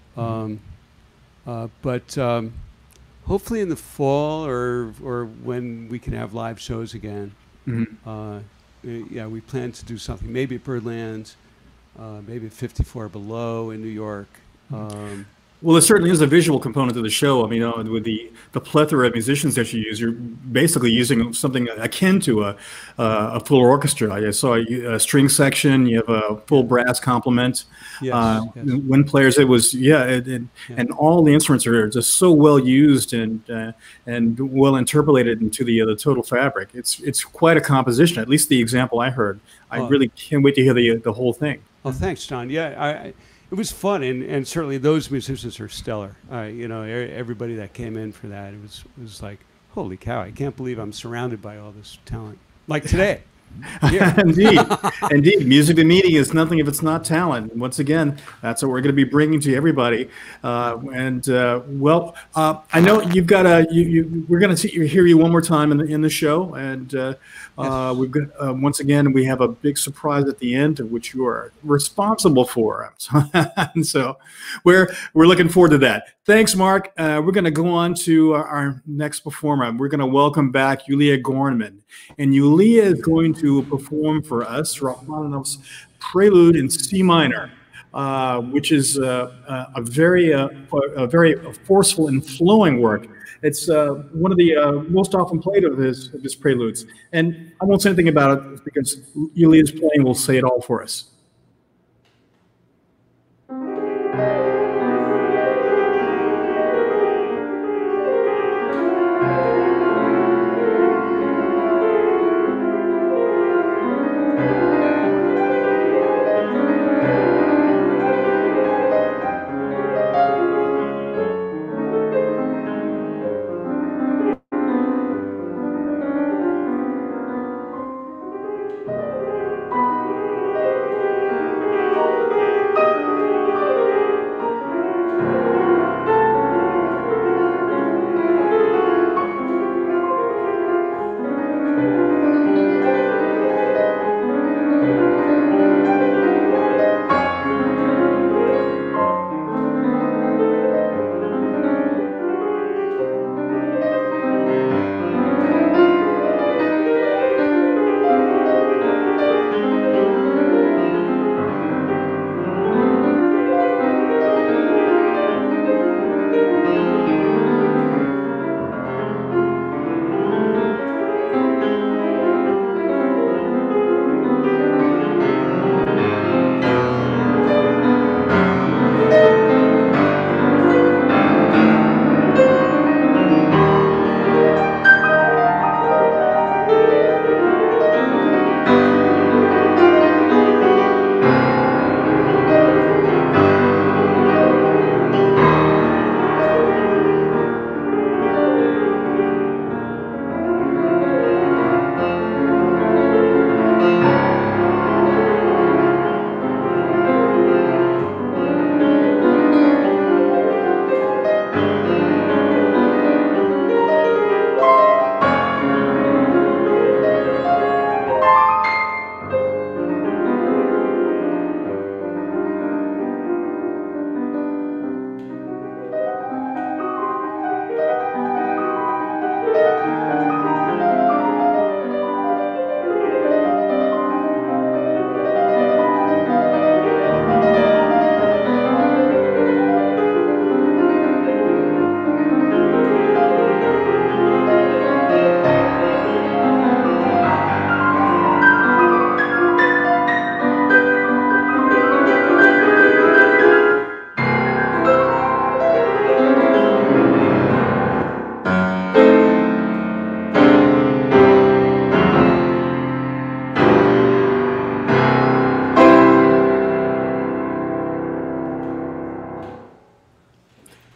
But hopefully in the fall or when we can have live shows again. Yeah, we plan to do something, maybe at Birdland, maybe at 54 Below in New York. Well, there certainly is a visual component to the show. I mean, with the plethora of musicians that you use, you're basically using something akin to a full orchestra. I saw a string section. You have a full brass complement. Yes, wind players. It was and all the instruments are just so well used and well interpolated into the total fabric. It's quite a composition. At least the example I heard. I really can't wait to hear the whole thing. Oh, thanks, John. Yeah, it was fun, and certainly those musicians are stellar. Everybody that came in for that, it was like, holy cow! I can't believe I'm surrounded by all this talent. Like today. Indeed. Music2Meeting is nothing if it's not talent. Once again, that's what we're going to be bringing to everybody. I know you've got we're going to hear you one more time in the show, and we've got once again we have a big surprise at the end, which you are responsible for. And so we're looking forward to that. Thanks, Mark. We're going to go on to our next performer. We're going to welcome back Yuliya Gorenman, and Yuliya is going to perform for us Rachmaninoff's Prelude in C minor, which is a very forceful and flowing work. It's one of the most often played of his preludes, and I won't say anything about it because Yuliya's playing will say it all for us.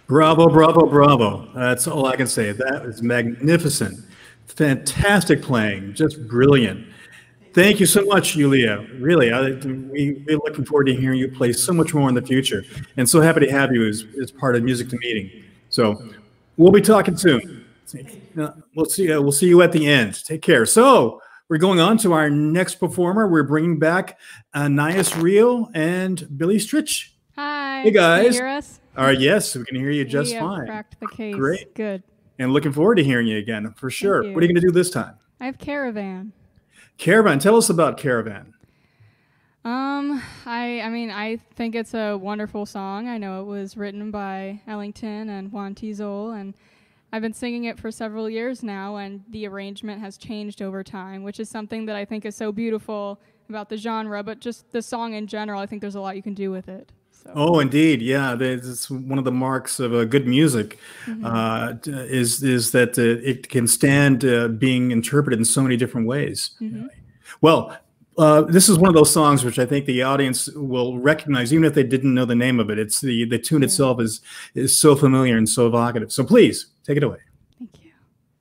Bravo, bravo, bravo. That's all I can say. That is magnificent. Fantastic playing. Just brilliant. Thank you so much, Yuliya. Really, we're looking forward to hearing you play so much more in the future. And so happy to have you as part of Music to Meeting. So we'll be talking soon. We'll see you at the end. Take care. So we're going on to our next performer. We're bringing back Anaïs Reno and Billy Stritch. Hi. Hey, guys. Can you hear us? All right, yes, we can hear you just We have fine. cracked the case. Great. Good. And looking forward to hearing you again, for sure. you. What are you going to do this time? I have Caravan. Caravan. Tell us about Caravan. I think it's a wonderful song. I know it was written by Ellington and Juan Tizol, and I've been singing it for several years now, and the arrangement has changed over time, which is something that I think is so beautiful about the genre, but just the song in general. I think there's a lot you can do with it. So. Oh, indeed, yeah. It's one of the marks of good music, is that it can stand being interpreted in so many different ways. Well, this is one of those songs which I think the audience will recognize, even if they didn't know the name of it. It's the tune itself is so familiar and so evocative. So please take it away. Thank you.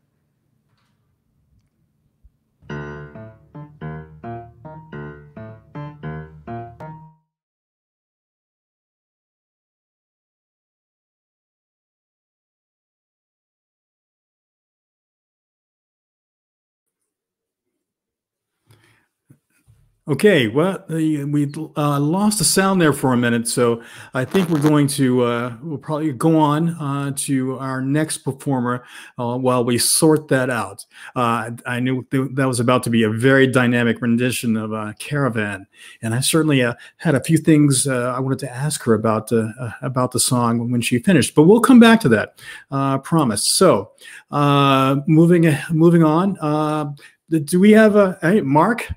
Okay, well, we lost the sound there for a minute, so I think we're going to we'll probably go on to our next performer while we sort that out. I knew that was about to be a very dynamic rendition of Caravan, and I certainly had a few things I wanted to ask her about the song when she finished, but we'll come back to that, promise. So, moving on. Do we have hey, Mark?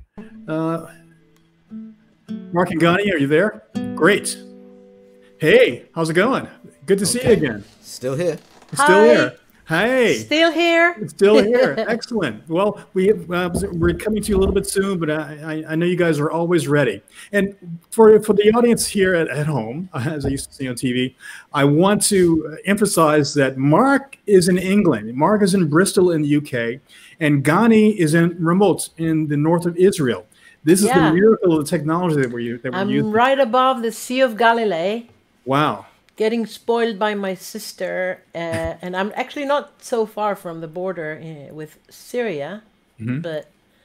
Mark and Gani, are you there? Great. Hey, how's it going? Good to see you again. Still here. Still here. Hey. Still here. Still here. Excellent. Well, we're coming to you a little bit soon, but I know you guys are always ready. And for the audience here at home, as I used to see on TV, I want to emphasize that Mark is in England. Mark is in Bristol in the UK, and Gani is in Remote in the north of Israel. This is the miracle of the technology that we're using. I'm right above the Sea of Galilee. Wow. Getting spoiled by my sister, and I'm actually not so far from the border with Syria, but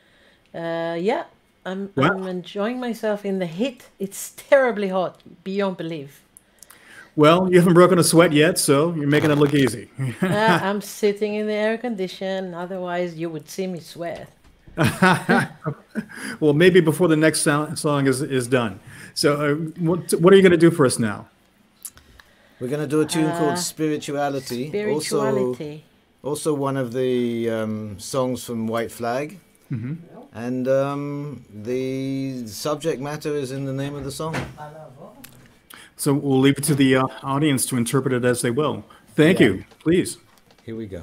I'm enjoying myself in the heat. It's terribly hot, beyond belief. Well, you haven't broken a sweat yet, so you're making it look easy. I'm sitting in the air condition, otherwise you would see me sweat. Well, maybe before the next song is done. So what are you going to do for us now? We're going to do a tune called Spirituality. Also one of the songs from White Flag. And the subject matter is in the name of the song. So we'll leave it to the audience to interpret it as they will. Thank you. Please. Here we go.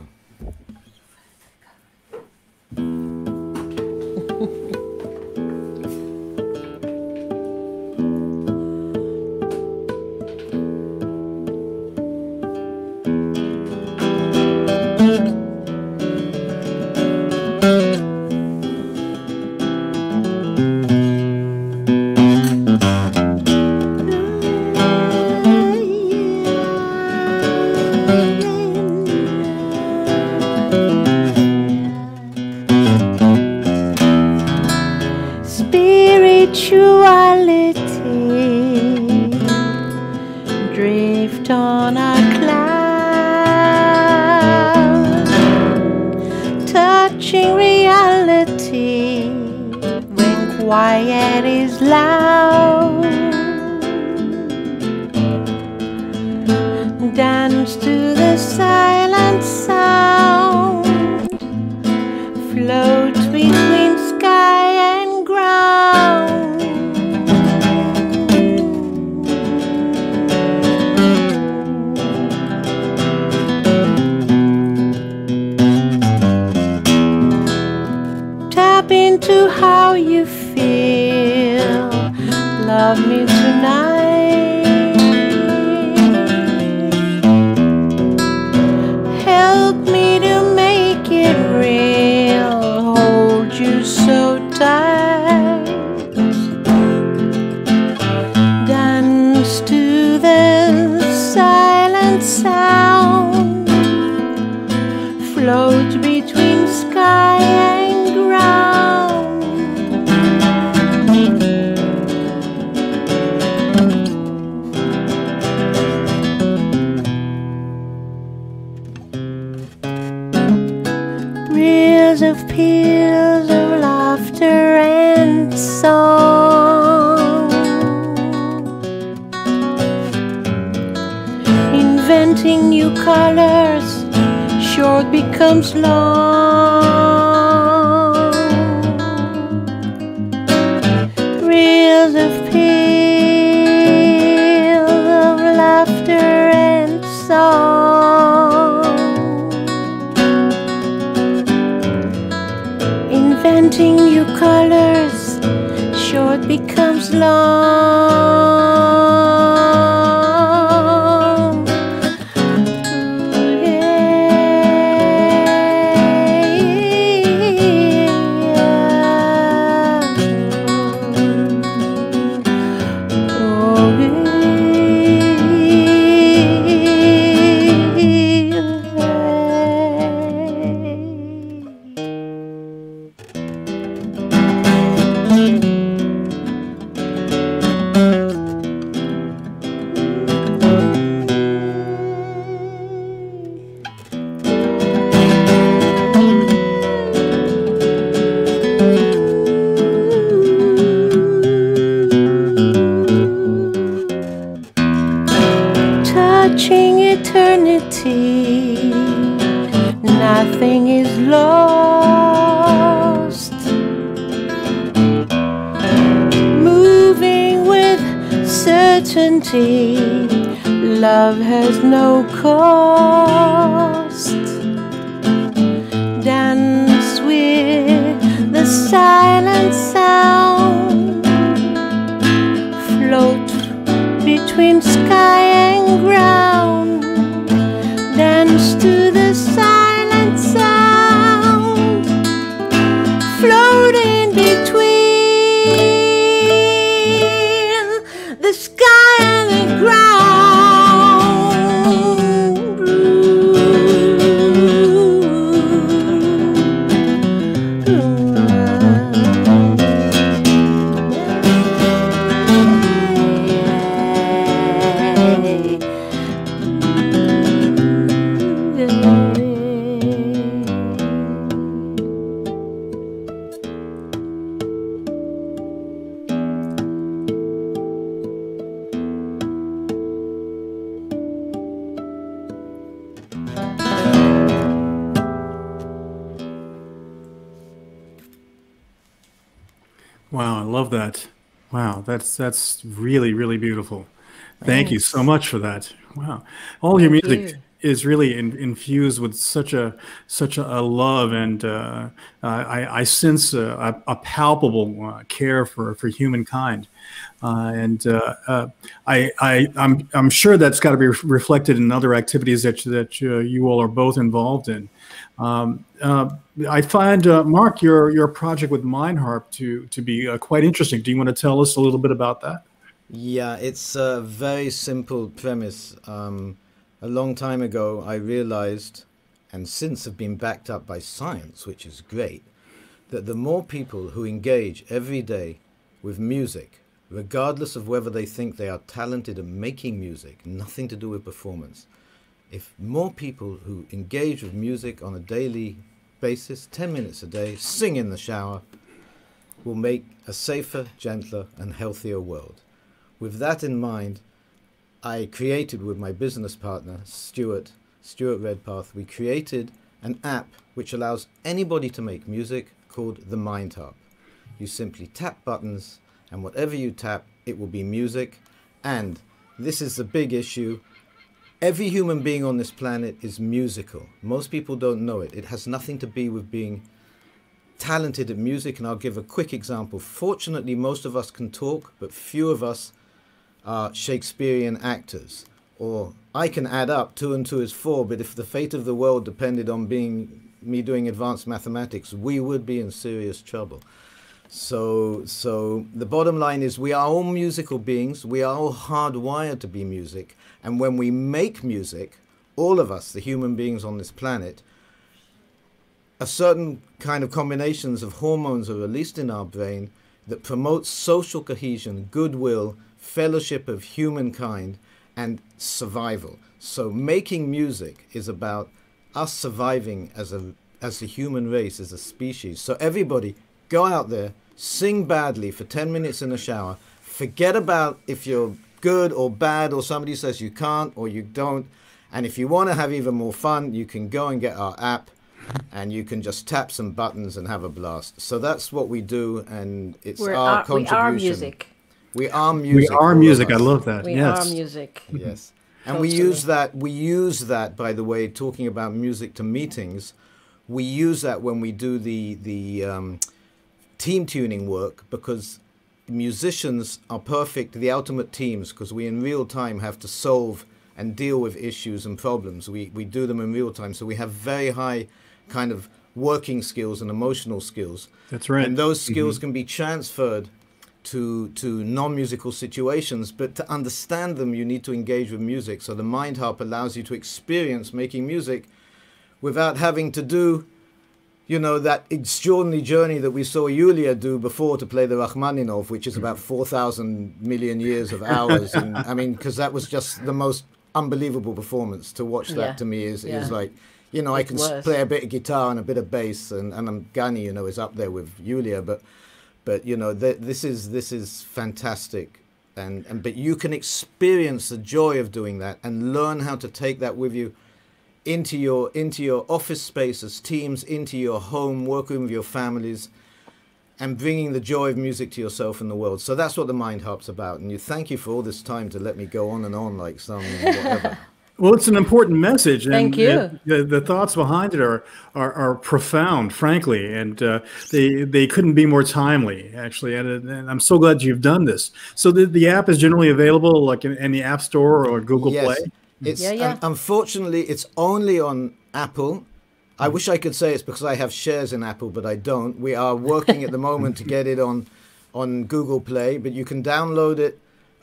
inventing new colors, short becomes long. Reels of peal of laughter and song. Inventing new colors, short becomes long. Touching eternity, nothing is lost. Moving with certainty, love has no cost. Dance with the silent sound, float between sky and ground, dance to the silent sound, floating between the sky and the ground. Wow, I love that. Wow, that's really, really beautiful. Thank you so much for that. Wow, all your Thank music you. is really infused with such a love, and I sense a palpable care for humankind, and I'm sure that's got to be reflected in other activities that you all are both involved in. I find Mark, your project with Mindharp to be quite interesting. Do you want to tell us a little bit about that? Yeah, it's a very simple premise. A long time ago, I realized, and since have been backed up by science, which is great, that the more people who engage every day with music, regardless of whether they think they are talented at making music, nothing to do with performance, if more people who engage with music on a daily basis, 10 minutes a day, sing in the shower, will make a safer, gentler, and healthier world. With that in mind, I created with my business partner, Stuart Redpath, we created an app which allows anybody to make music called the Mindharp. You simply tap buttons, and whatever you tap, it will be music. And this is the big issue. Every human being on this planet is musical. Most people don't know it. It has nothing to do with being talented at music, and I'll give a quick example. Fortunately, most of us can talk, but few of us are Shakespearean actors. Or I can add up 2 and 2 is 4, but if the fate of the world depended on me doing advanced mathematics, we would be in serious trouble. So the bottom line is we are all musical beings. We are all hardwired to be music. And when we make music, all of us, the human beings on this planet, a certain kind of combinations of hormones are released in our brain that promotes social cohesion, goodwill, fellowship of humankind, and survival. So making music is about us surviving as a human race, as a species. So everybody, go out there, sing badly for 10 minutes in the shower, forget about if you're good or bad or somebody says you can't or you don't, And if you want to have even more fun, you can go and get our app, and you can just tap some buttons and have a blast. So that's what we do, and it's our contribution. We are music. We are music. We are music. I love that. We yes. are music. Yes. And we use that, by the way, talking about music to meetings, we use that when we do the team tuning work, because musicians are perfect, the ultimate teams, because we in real time have to solve and deal with issues and problems. We do them in real time. So we have very high kind of working skills and emotional skills. That's right. And those skills can be transferred to non-musical situations, but to understand them, you need to engage with music. So the mind harp allows you to experience making music without having to do, you know, that extraordinary journey that we saw Yuliya do before to play the Rachmaninoff, which is about 4,000 million years of hours. And I mean, because that was just the most unbelievable performance. To watch that to me is like, you know, I can play a bit of guitar and a bit of bass, and Gani, you know, is up there with Yuliya, but you know, this is fantastic, but you can experience the joy of doing that and learn how to take that with you into your office space as teams, into your home, working with your families, and bringing the joy of music to yourself and the world. So that's what the Mind Harp's about. And thank you for all this time to let me go on and on like some whatever. Well, it's an important message. Thank you. The thoughts behind it are profound, frankly, and they couldn't be more timely, actually. And I'm so glad you've done this. So the app is generally available, like in the App Store or Google Play. It's unfortunately it's only on Apple. I wish I could say it's because I have shares in Apple, but I don't. We are working at the moment to get it on Google Play, but you can download it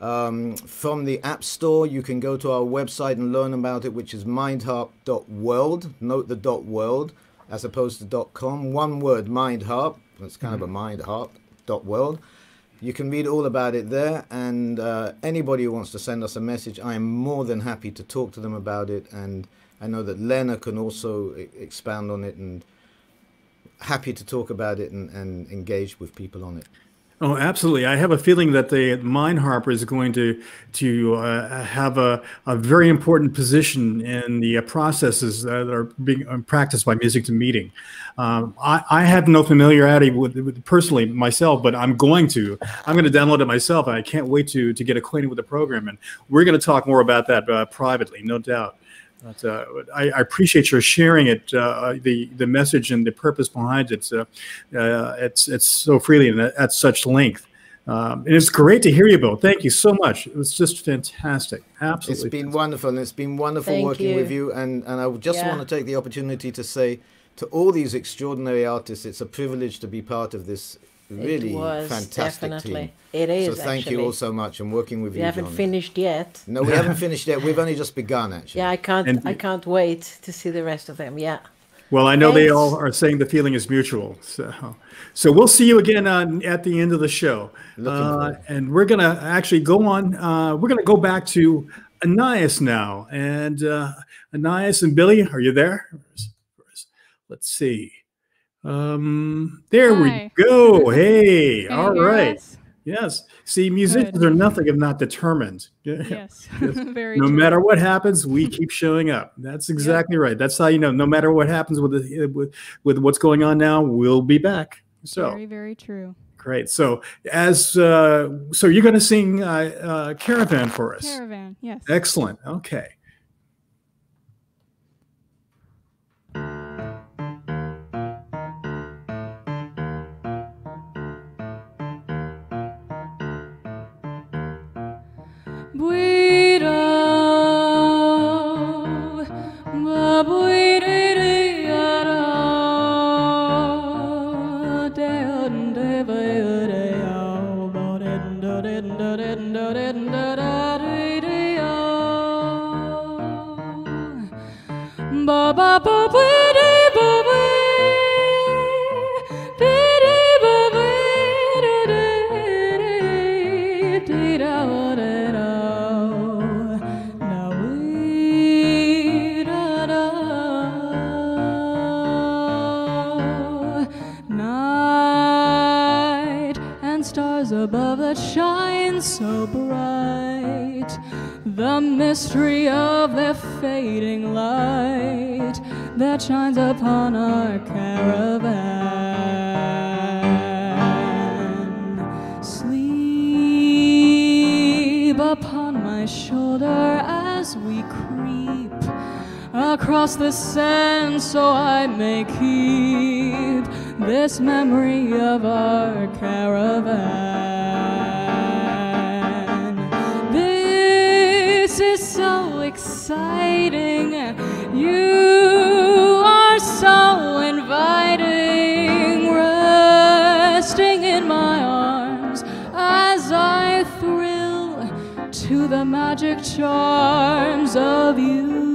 from the App Store. You can go to our website and learn about it, which is mindharp.world. Note the .world as opposed to .com. One word, Mindharp. It's kind of a mind harp. .world. You can read all about it there, and anybody who wants to send us a message, I am more than happy to talk to them about it. And I know that Lena can also expound on it, and happy to talk about it and engage with people on it. Oh, absolutely. I have a feeling that the Mind Harp is going to have a very important position in the processes that are being practiced by Music2Meeting. I have no familiarity with personally myself, but I'm going to download it myself, and I can't wait to get acquainted with the program. And we're going to talk more about that privately, no doubt. But, I appreciate your sharing it, the message and the purpose behind it. It's so freely and at such length. And it's great to hear you both. Thank you so much. It was just fantastic. Absolutely. It's been wonderful, and it's been wonderful working with you. And I would just want to take the opportunity to say to all these extraordinary artists, it's a privilege to be part of this really fantastic team. It is. So thank you all so much, and working with you. We haven't finished yet. No, we haven't finished yet. We've only just begun, actually. Yeah, I can't wait to see the rest of them. Yeah. Well, I know they all are saying the feeling is mutual. So we'll see you again at the end of the show. And we're going to actually go on. We're going to go back to Anaïs now. And Anaïs and Billy, are you there? Let's see. There we go. Hey, all right. Us? Yes. See, musicians are nothing if not determined. Yes. Very no true. matter what happens, we keep showing up. That's exactly right. That's how you know. No matter what happens with what's going on now, we'll be back. So very, very true. Great. So so you're going to sing Caravan for us. Caravan. Yes. Excellent. Okay. Above that shine so bright, the mystery of their fading light that shines upon our caravan. Sleep upon my shoulder as we creep across the sand, so I may keep this memory of our caravan. This is so exciting. You are so inviting, resting in my arms as I thrill to the magic charms of you.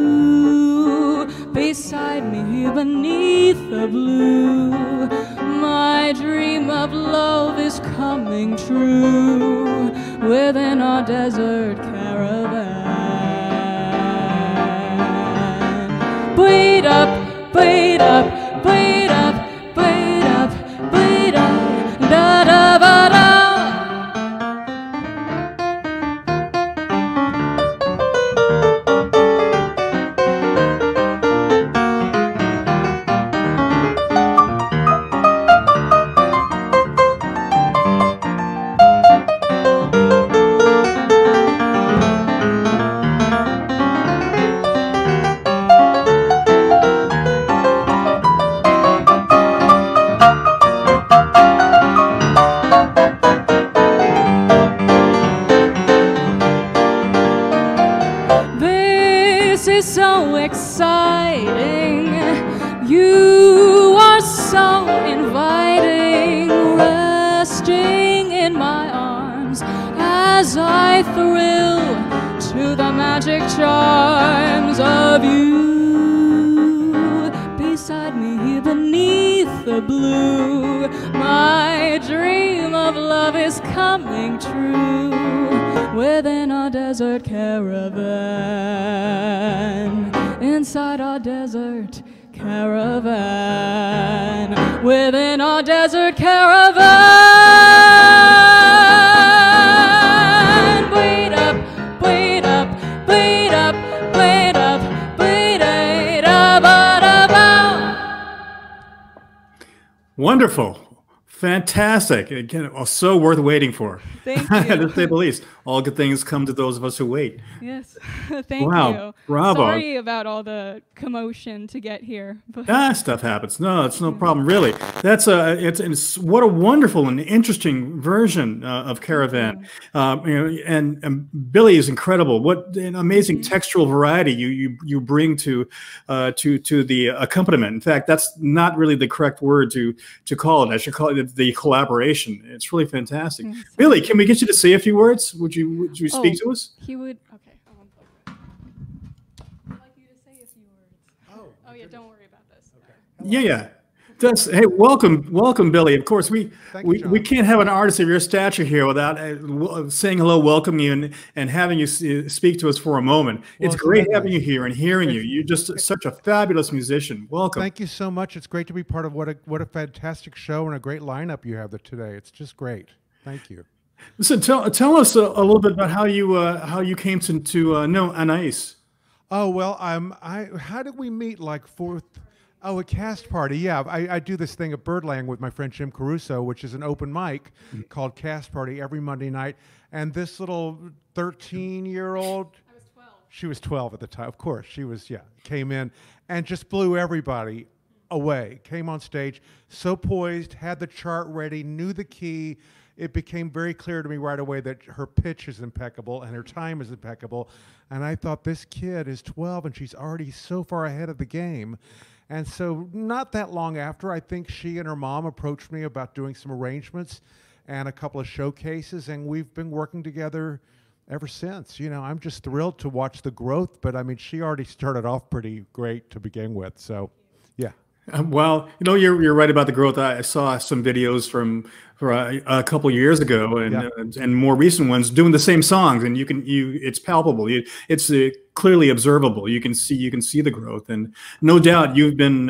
Beside me here beneath the blue, my dream of love is coming true within our desert caravan. Beat up, beat up, beat up, beat up, beat up, da da ba da. Charms of you. Beside me here beneath the blue, my dream of love is coming true within our desert caravan. Inside our desert caravan. Within our desert caravan. Wait up, wait up, wait up, wait up, wait up, Wonderful. Fantastic. Again, so worth waiting for. Thank you. To say the least. All good things come to those of us who wait. Yes. Thank wow. you. Bravo. Sorry about all the commotion to get here. But Stuff happens. No, it's no problem, really. That's it's what a wonderful and interesting version of Caravan. And Billy is incredible. What an amazing textural variety you bring to the accompaniment. In fact, that's not really the correct word to call it. I should call it the collaboration. It's really fantastic. Billy, can we get you to say a few words? Would you speak to us? He would. Okay. I'd like you to say a few words. Oh yeah. Don't worry about this. Okay. Yeah. Hey, welcome, Billy. Of course, we can't have an artist of your stature here without saying hello, welcoming you, and having you speak to us for a moment. Well, it's great having you here and hearing you. You're just such a fabulous musician. Welcome. Thank you so much. It's great to be part of what a fantastic show and a great lineup you have today. It's just great. Thank you. Listen, tell us a little bit about how you came to know Anaïs. Oh well, how did we meet? Like a cast party. Yeah, I do this thing at Birdland with my friend Jim Caruso, which is an open mic called Cast Party every Monday night. And this little 13-year-old, I was 12. She was 12 at the time, of course. She was, came in and just blew everybody away. Came on stage, so poised, had the chart ready, knew the key. It became very clear to me right away that her pitch is impeccable and her time is impeccable. And I thought, this kid is 12 and she's already so far ahead of the game. And so not that long after, I think she and her mom approached me about doing some arrangements and a couple of showcases, and we've been working together ever since. You know, I'm just thrilled to watch the growth, but I mean, she already started off pretty great to begin with, so yeah. Well, you're right about the growth. I saw some videos from for a couple years ago, and more recent ones doing the same songs, and it's palpable. It's clearly observable. You can see the growth, and no doubt you've been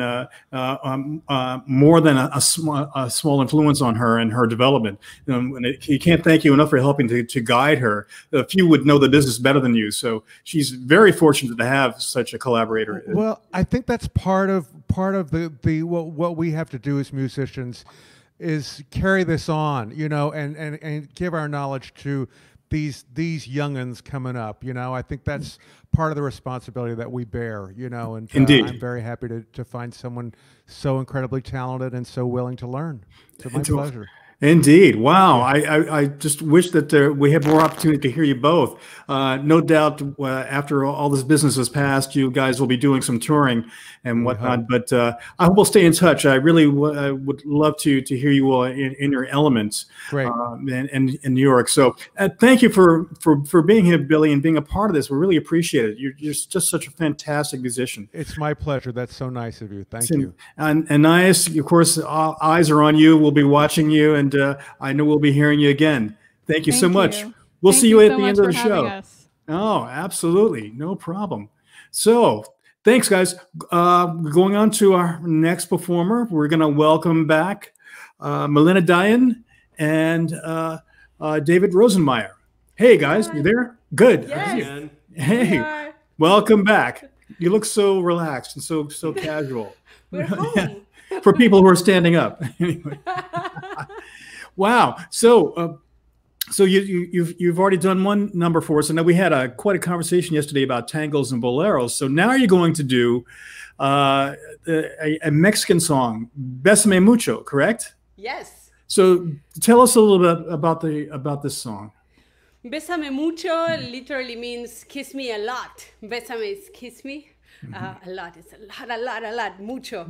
more than a small influence on her and her development. You can't thank you enough for helping to guide her. Few would know the business better than you, so she's very fortunate to have such a collaborator. Well, I think that's part of the what we have to do as musicians is carry this on, and give our knowledge to these youngins coming up. I think that's part of the responsibility that we bear. And Indeed. I'm very happy to find someone so incredibly talented and so willing to learn. It's my pleasure. Indeed. Wow. I just wish that we had more opportunity to hear you both. No doubt after all this business has passed, you guys will be doing some touring and whatnot. But I hope we'll stay in touch. I really would love to hear you all in your elements. Great. In New York. So thank you for being here, Billy, and being a part of this. We really appreciate it. You're just such a fantastic musician. It's my pleasure. That's so nice of you. Thank you. And Anaïs, of course, all eyes are on you. We'll be watching you, and I know we'll be hearing you again. Thank you so much. We'll see you at the end of the show. Oh, absolutely. No problem. So thanks, guys. Going on to our next performer, we're going to welcome back Malena Dayen and David Rosenmeyer. Hey, guys. You there? Good. Yes. Hey, welcome back. You look so relaxed and so casual. We're home. For people who are standing up. Anyway. Wow. So you've already done one number for us, and we had quite a conversation yesterday about tangos and boleros. So now you're going to do a Mexican song, Bésame Mucho, correct? Yes. So tell us a little bit about this song. Bésame mucho literally means kiss me a lot. Bésame is kiss me. A lot. It's a lot, mucho.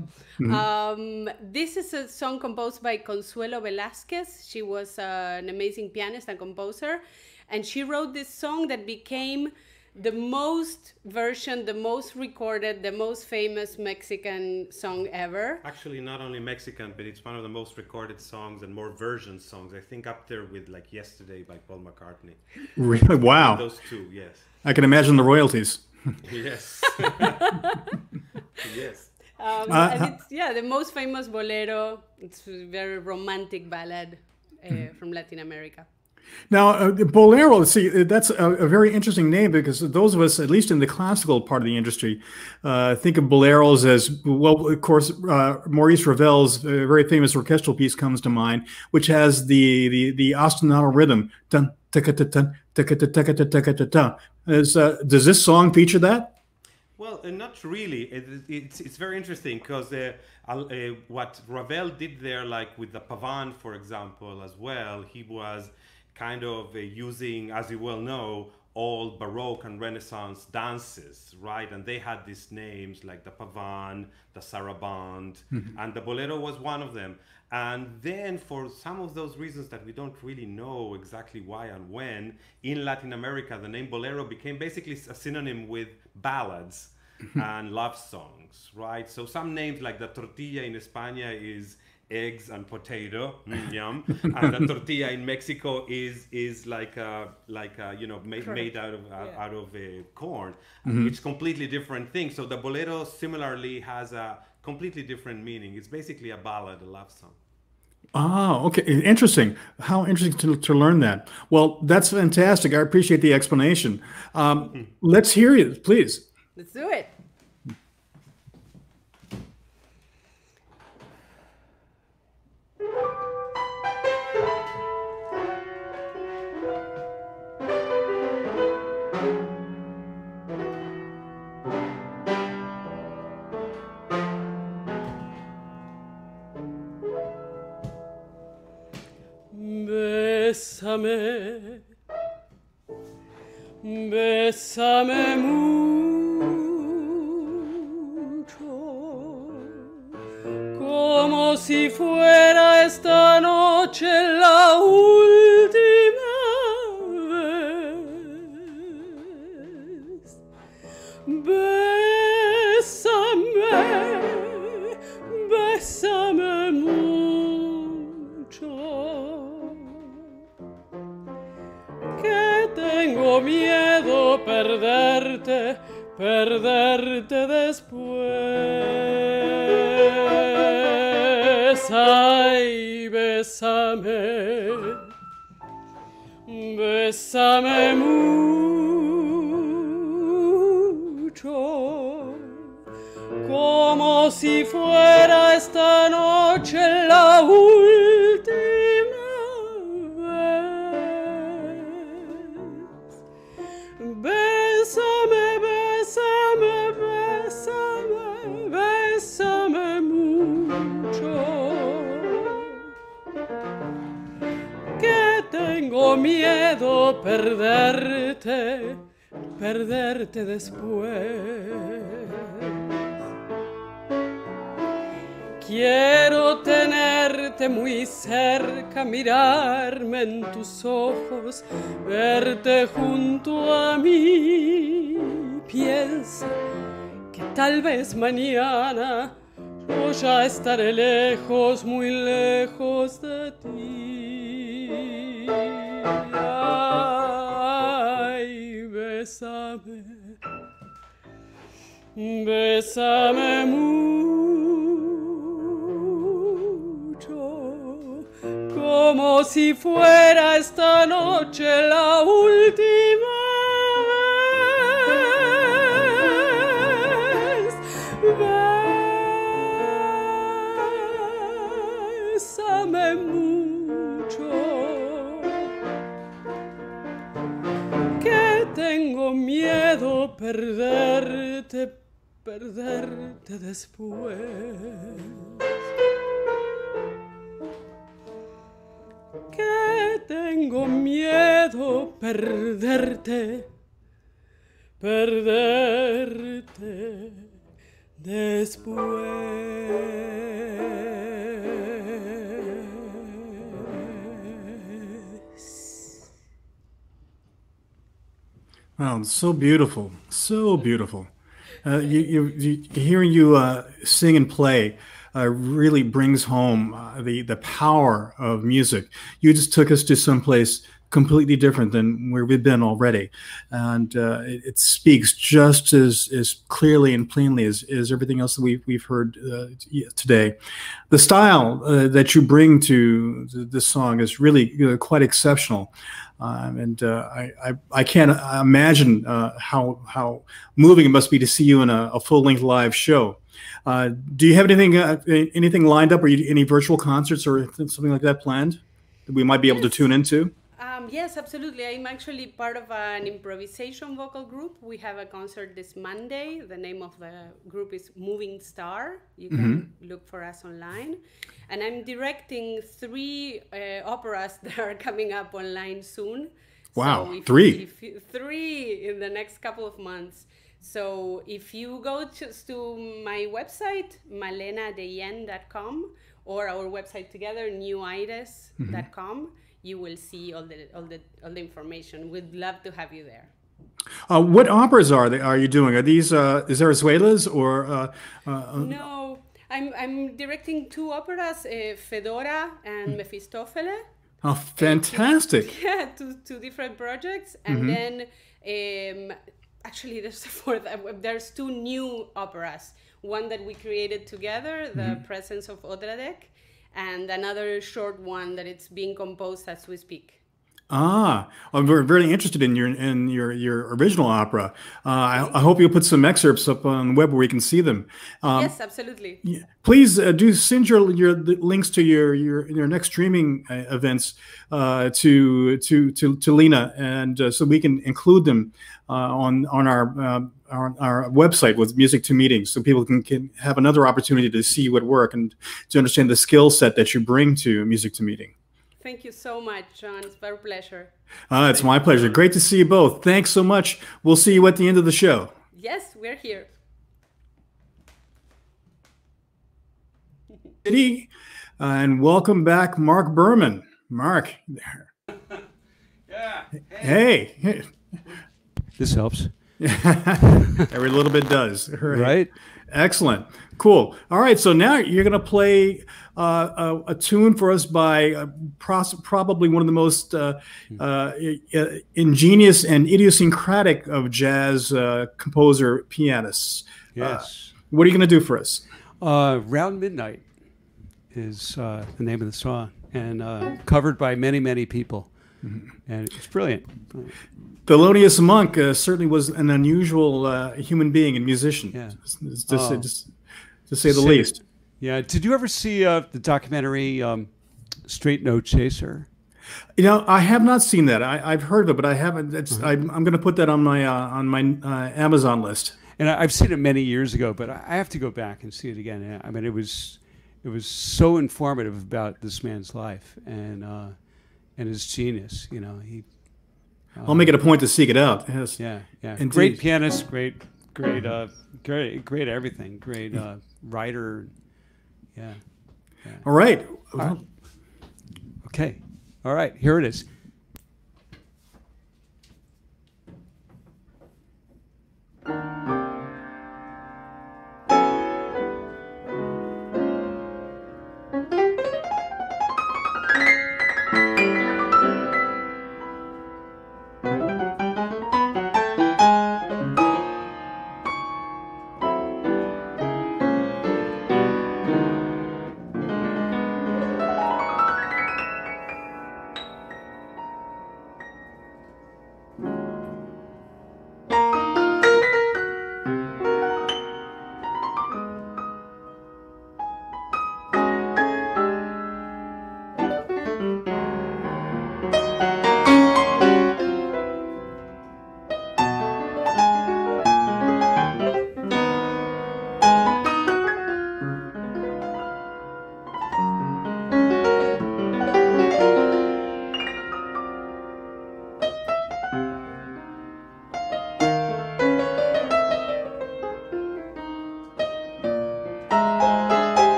This is a song composed by Consuelo Velázquez. She was an amazing pianist and composer. And she wrote this song that became the most recorded, the most famous Mexican song ever. Actually, not only Mexican, but it's one of the most recorded songs and more version songs. I think up there with like Yesterday by Paul McCartney. Really? Wow. Those two, yes. I can imagine the royalties. Yes. Yes. And it's the most famous bolero. It's a very romantic ballad from Latin America. Now, bolero, see, that's a very interesting name, because those of us, at least in the classical part of the industry, think of boleros as, well, of course, Maurice Ravel's very famous orchestral piece comes to mind, which has the ostinato rhythm. Dun, taka, dun, taka, taka, taka, taka. Does this song feature that? Well, not really. It's very interesting, because what Ravel did there, like with the Pavane, for example, as well, he was kind of using, as you well know, all Baroque and Renaissance dances, right? And they had these names like the Pavane, the Sarabande, and the Bolero was one of them. And then for some of those reasons that we don't really know exactly why and when, in Latin America, the name Bolero became basically a synonym with ballads and love songs, right? So some names like the tortilla in España is eggs and potato, yum, and the tortilla in Mexico is like made out of corn. It's completely different thing. So the bolero similarly has a completely different meaning. It's basically a ballad, a love song. Oh, okay. Interesting. How interesting to learn that. Well, that's fantastic. I appreciate the explanation. Let's hear it, please. Let's do it. Bésame, bésame mucho, como si fuera esta noche la última vez. Bésame, bésame mucho. tengo miedo perderte, perderte después. Ay, bésame, bésame mucho, como si fuera esta noche la última vez. Bésame, bésame, bésame, bésame mucho, que tengo miedo perderte, perderte después. Quiero tenerte muy cerca, mirarme en tus ojos, verte junto a mí. Piensa que tal vez mañana yo ya estaré lejos, muy lejos de ti. Ay, bésame, bésame mucho, como si fuera esta noche la última vez. Bésame mucho, que tengo miedo perderte, perderte después. Que tengo miedo perderte, perderte después. Wow, so beautiful, so beautiful. Hearing you sing and play really brings home the power of music. You just took us to someplace completely different than where we've been already, and it speaks just as clearly and plainly as everything else that we've heard today. The style that you bring to this song is really quite exceptional. And I can't imagine how moving it must be to see you in a full-length live show. Do you have anything lined up, or any virtual concerts or something like that planned that we might be able to tune into? Yes, absolutely. I'm actually part of an improvisation vocal group. We have a concert this Monday. The name of the group is Moving Star. You can look for us online. And I'm directing 3 operas that are coming up online soon. Wow, so 3? 3 in the next couple of months. So if you go to my website, malenaDayen.com, or our website together, newides.com, you will see all the information. We'd love to have you there. What operas are you doing? Are these Zarzuelas or? No, I'm directing 2 operas, Fedora and Mephistopheles. Oh, fantastic! Yeah, two different projects, and then actually there's a 4th. There's 2 new operas. One that we created together, The Presence of Odradek, and another short one that it's being composed as we speak. I'm very interested in your original opera. I hope you'll put some excerpts up on the web where we can see them. Yes, absolutely. Yeah. Please do send your links to your next streaming events to Lena, and so we can include them on our website with Music2Meeting, so people can have another opportunity to see you at work and to understand the skill set that you bring to Music2Meeting. Thank you so much, John. It's our pleasure. It's my pleasure. Great to see you both. Thanks so much. We'll see you at the end of the show. Yes, we're here. And welcome back, Mark Berman. Mark. Yeah. Hey. This helps. Every little bit does. Right? Excellent. Cool. All right. So now you're going to play a tune for us by probably one of the most ingenious and idiosyncratic of jazz composer pianists. Yes. What are you going to do for us? Round Midnight is the name of the song, and covered by many, many people. And it's brilliant. Thelonious Monk certainly was an unusual human being and musician, to say the least. Yeah. Did you ever see the documentary Straight No Chaser? You know, I have not seen that. I've heard of it, but I haven't. I'm going to put that on my Amazon list. And I've seen it many years ago, but I have to go back and see it again. I mean, it was so informative about this man's life and his genius. You know, I'll make it a point to seek it out. Yes. Yeah. Indeed. Great pianist, great everything. Great writer. Yeah. All right. Okay. All right. Here it is.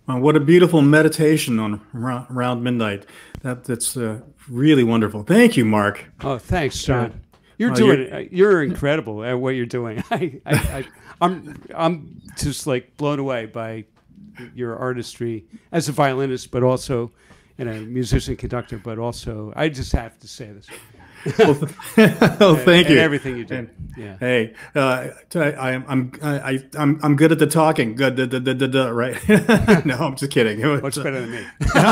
What a beautiful meditation on around midnight. That's really wonderful. Thank you, Mark. Oh, thanks, John. You're incredible at what you're doing. I'm just like blown away by your artistry as a violinist, but also a musician conductor. But also, I just have to say this. Thank you. Everything you do. Yeah. Hey, I'm good at the talking. Good, right? No, I'm just kidding. Much better than me.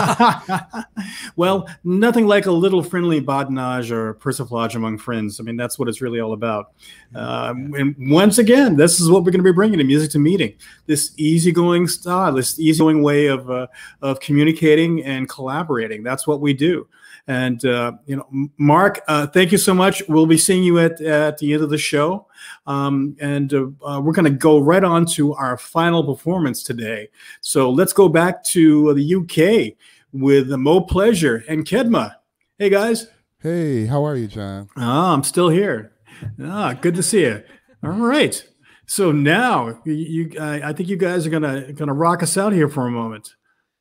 Well, nothing like a little friendly badinage or persiflage among friends. I mean, that's what it's really all about. And once again, this is what we're going to be bringing to Music to Meeting. This easygoing style, this easygoing way of communicating and collaborating. That's what we do. And, Mark, thank you so much. We'll be seeing you at the end of the show. And we're going to go right on to our final performance today. So let's go back to the UK with Mo Pleasure and Kedma. Hey, guys. Hey, how are you, John? I'm still here. Good to see you. All right. So now I think you guys are gonna rock us out here for a moment.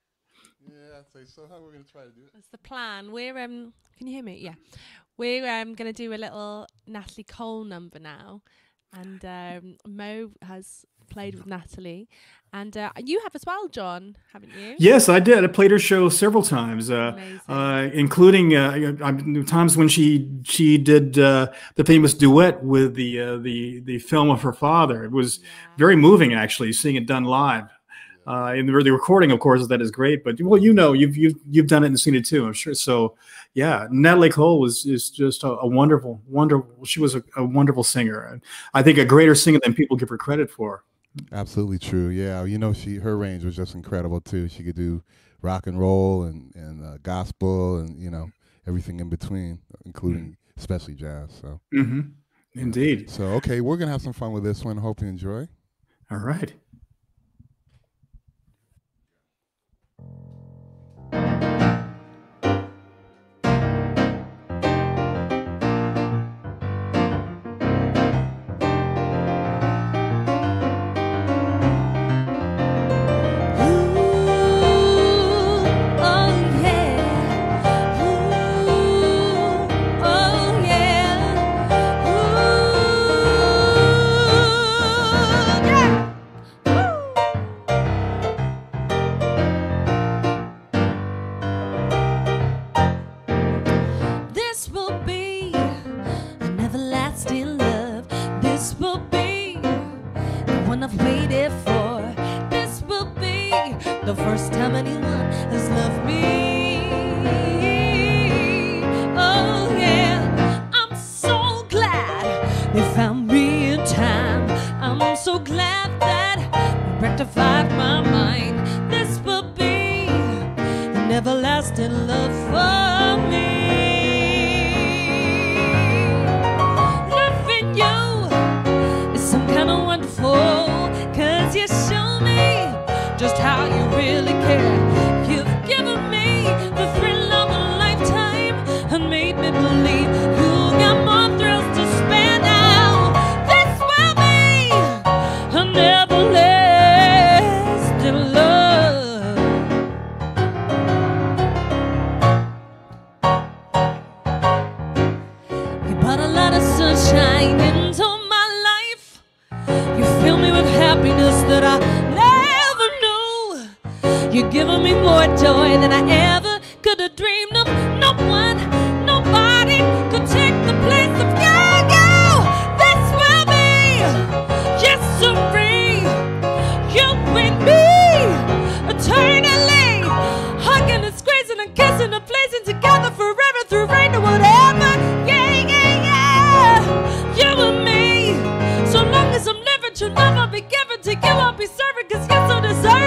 So how we're going to try to do it? That's the plan. We're can you hear me? Yeah, we're going to do a little Natalie Cole number now, and Mo has played with Natalie, and you have as well, John, haven't you? Yes, I did. I played her show several times, including times when she did the famous duet with the film of her father. It was very moving, actually, seeing it done live. And the recording, of course, that is great. But well, you've done it and seen it too, I'm sure. So, yeah, Natalie Cole is just a wonderful. She was a wonderful singer, and I think a greater singer than people give her credit for. Absolutely true. Yeah, her range was just incredible too. She could do rock and roll and gospel and everything in between, including especially jazz. So, Indeed. So, okay, we're gonna have some fun with this one. Hope you enjoy. All right.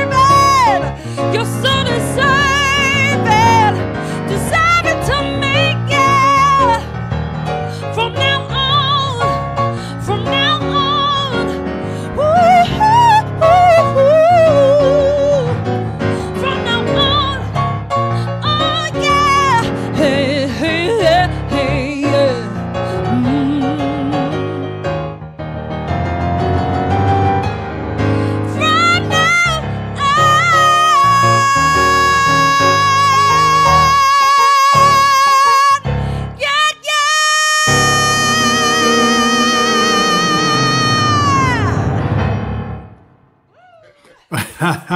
You're so deserving to me.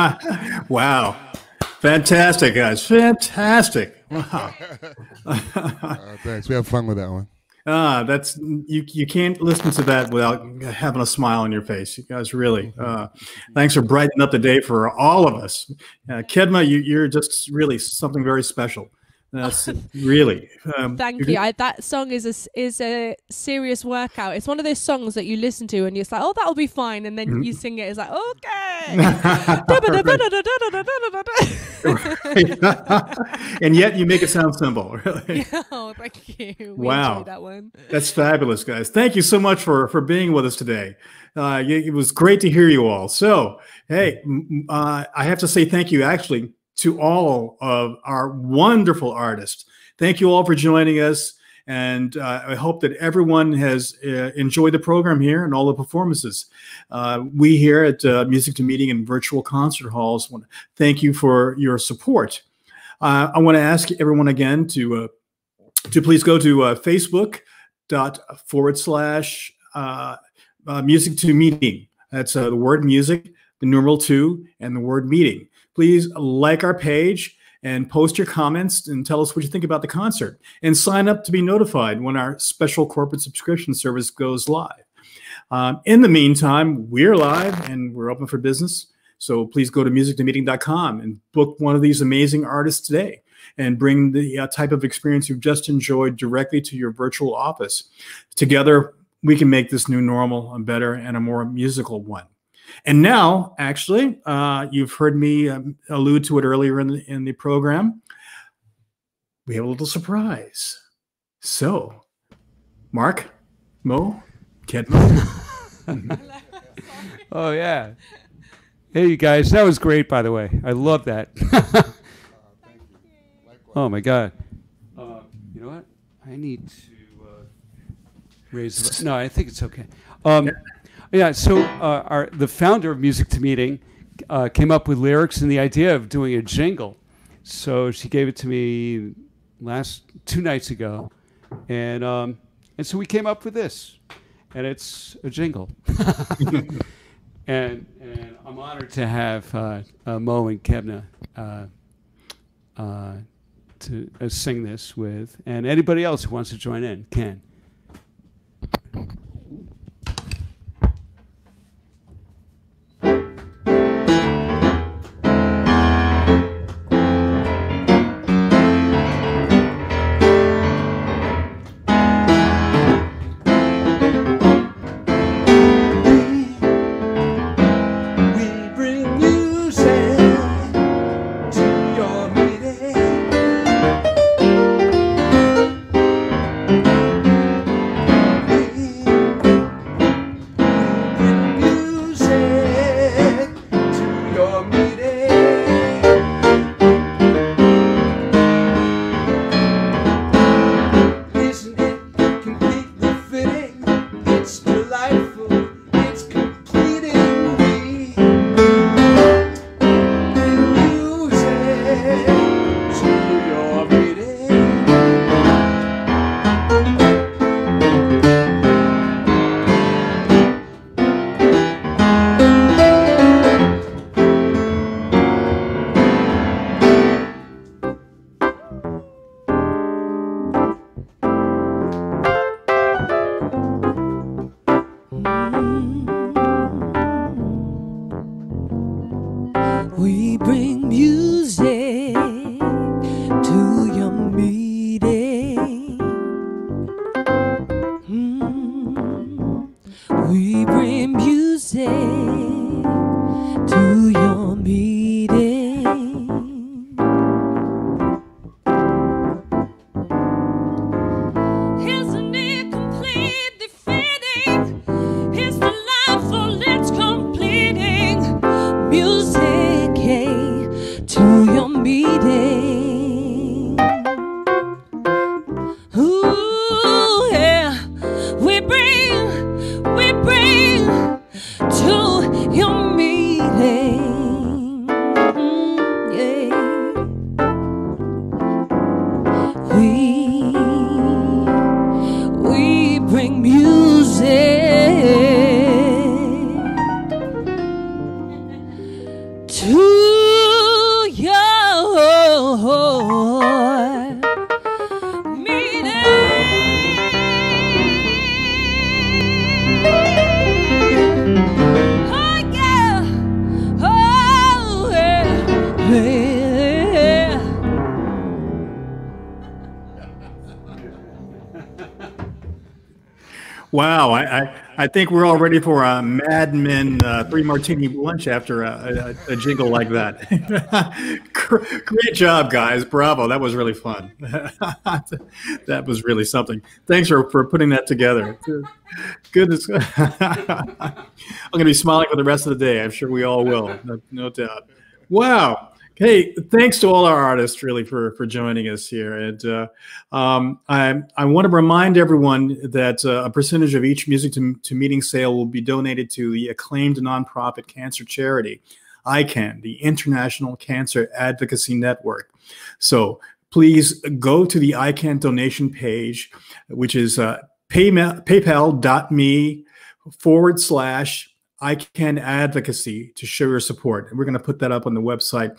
Wow. Fantastic, guys. Fantastic. Wow. Thanks. We have fun with that one. That's you can't listen to that without having a smile on your face. You guys really thanks for brightening up the day for all of us. Kedma, you're just really something very special. That's really. Thank you. That song is a serious workout. It's one of those songs that you listen to and you're like, oh, that'll be fine, and then you sing it. It's like, okay. And yet you make it sound simple. Really. Oh, thank you. Wow, enjoyed that one. That's fabulous, guys. Thank you so much for being with us today. It was great to hear you all. So, hey, I have to say thank you, actually, to all of our wonderful artists. Thank you all for joining us. And I hope that everyone has enjoyed the program here and all the performances. We here at Music2Meeting and virtual concert halls want to thank you for your support. I want to ask everyone again to please go to Facebook.com/Music2Meeting. That's the word music, the numeral 2, and the word meeting. Please like our page and post your comments and tell us what you think about the concert. And sign up to be notified when our special corporate subscription service goes live. In the meantime, we're live and we're open for business. So please go to music2meeting.com and book one of these amazing artists today and bring the type of experience you've just enjoyed directly to your virtual office. Together, we can make this new normal a better and a more musical one. And now, actually, you've heard me allude to it earlier in the program. We have a little surprise. So, Mark, Mo, Kedma. Oh, yeah. Hey, you guys. That was great, by the way. I love that. Oh, my God. You know what? I need to raise the... No, I think it's okay. Yeah, so the founder of Music2Meeting came up with lyrics and the idea of doing a jingle. So she gave it to me 2 nights ago, and so we came up with this, and it's a jingle. and I'm honored to have Mo and Kedma to sing this with, and anybody else who wants to join in can. To Wow, I think we're all ready for a Mad Men 3 martini lunch after a jingle like that. Great job, guys. Bravo. That was really fun. That was really something. Thanks for putting that together. Goodness. I'm going to be smiling for the rest of the day. I'm sure we all will. No doubt. Wow. Hey, thanks to all our artists really for joining us here. And I want to remind everyone that a percentage of each Music to Meeting sale will be donated to the acclaimed nonprofit cancer charity, ICAN, the International Cancer Advocacy Network. So please go to the ICAN donation page, which is paypal.me/ICAN advocacy to show your support. And we're going to put that up on the website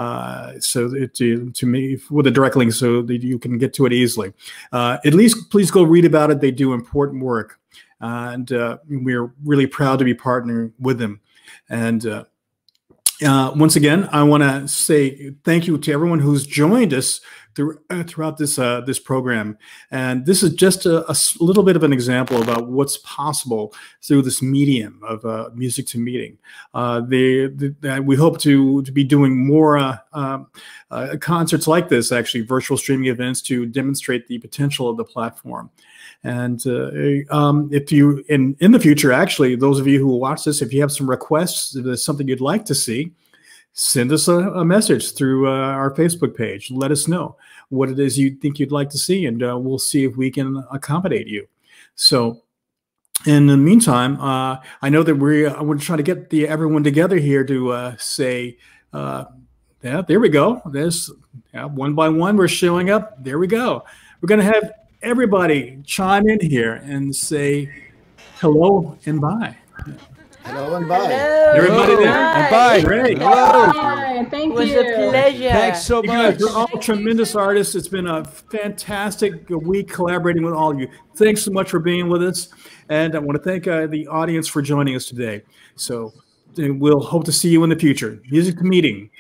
to me with a direct link so that you can get to it easily. At least please go read about it. They do important work. And we're really proud to be partnering with them. And once again, I want to say thank you to everyone who's joined us throughout this program. And this is just a little bit of an example about what's possible through this medium of Music to Meeting. We hope to be doing more concerts like this, actually virtual streaming events, to demonstrate the potential of the platform. And if you, in the future, actually, those of you who will watch this, if you have some requests, if there's something you'd like to see, send us a message through our Facebook page. Let us know what it is you think you'd like to see, and we'll see if we can accommodate you. So in the meantime, I know that I want to try to get everyone together here to say, yeah, there we go. There's one by one, we're showing up. There we go. We're going to have everybody chime in here and say hello and bye. Hello and bye. Hello. Everybody there? And bye. Great. Hello. Hi, thank you. It was a pleasure. Thanks so You guys much. are all tremendous artists. It's been a fantastic week collaborating with all of you. Thanks so much for being with us. And I want to thank the audience for joining us today. So we'll hope to see you in the future. Music to Meeting.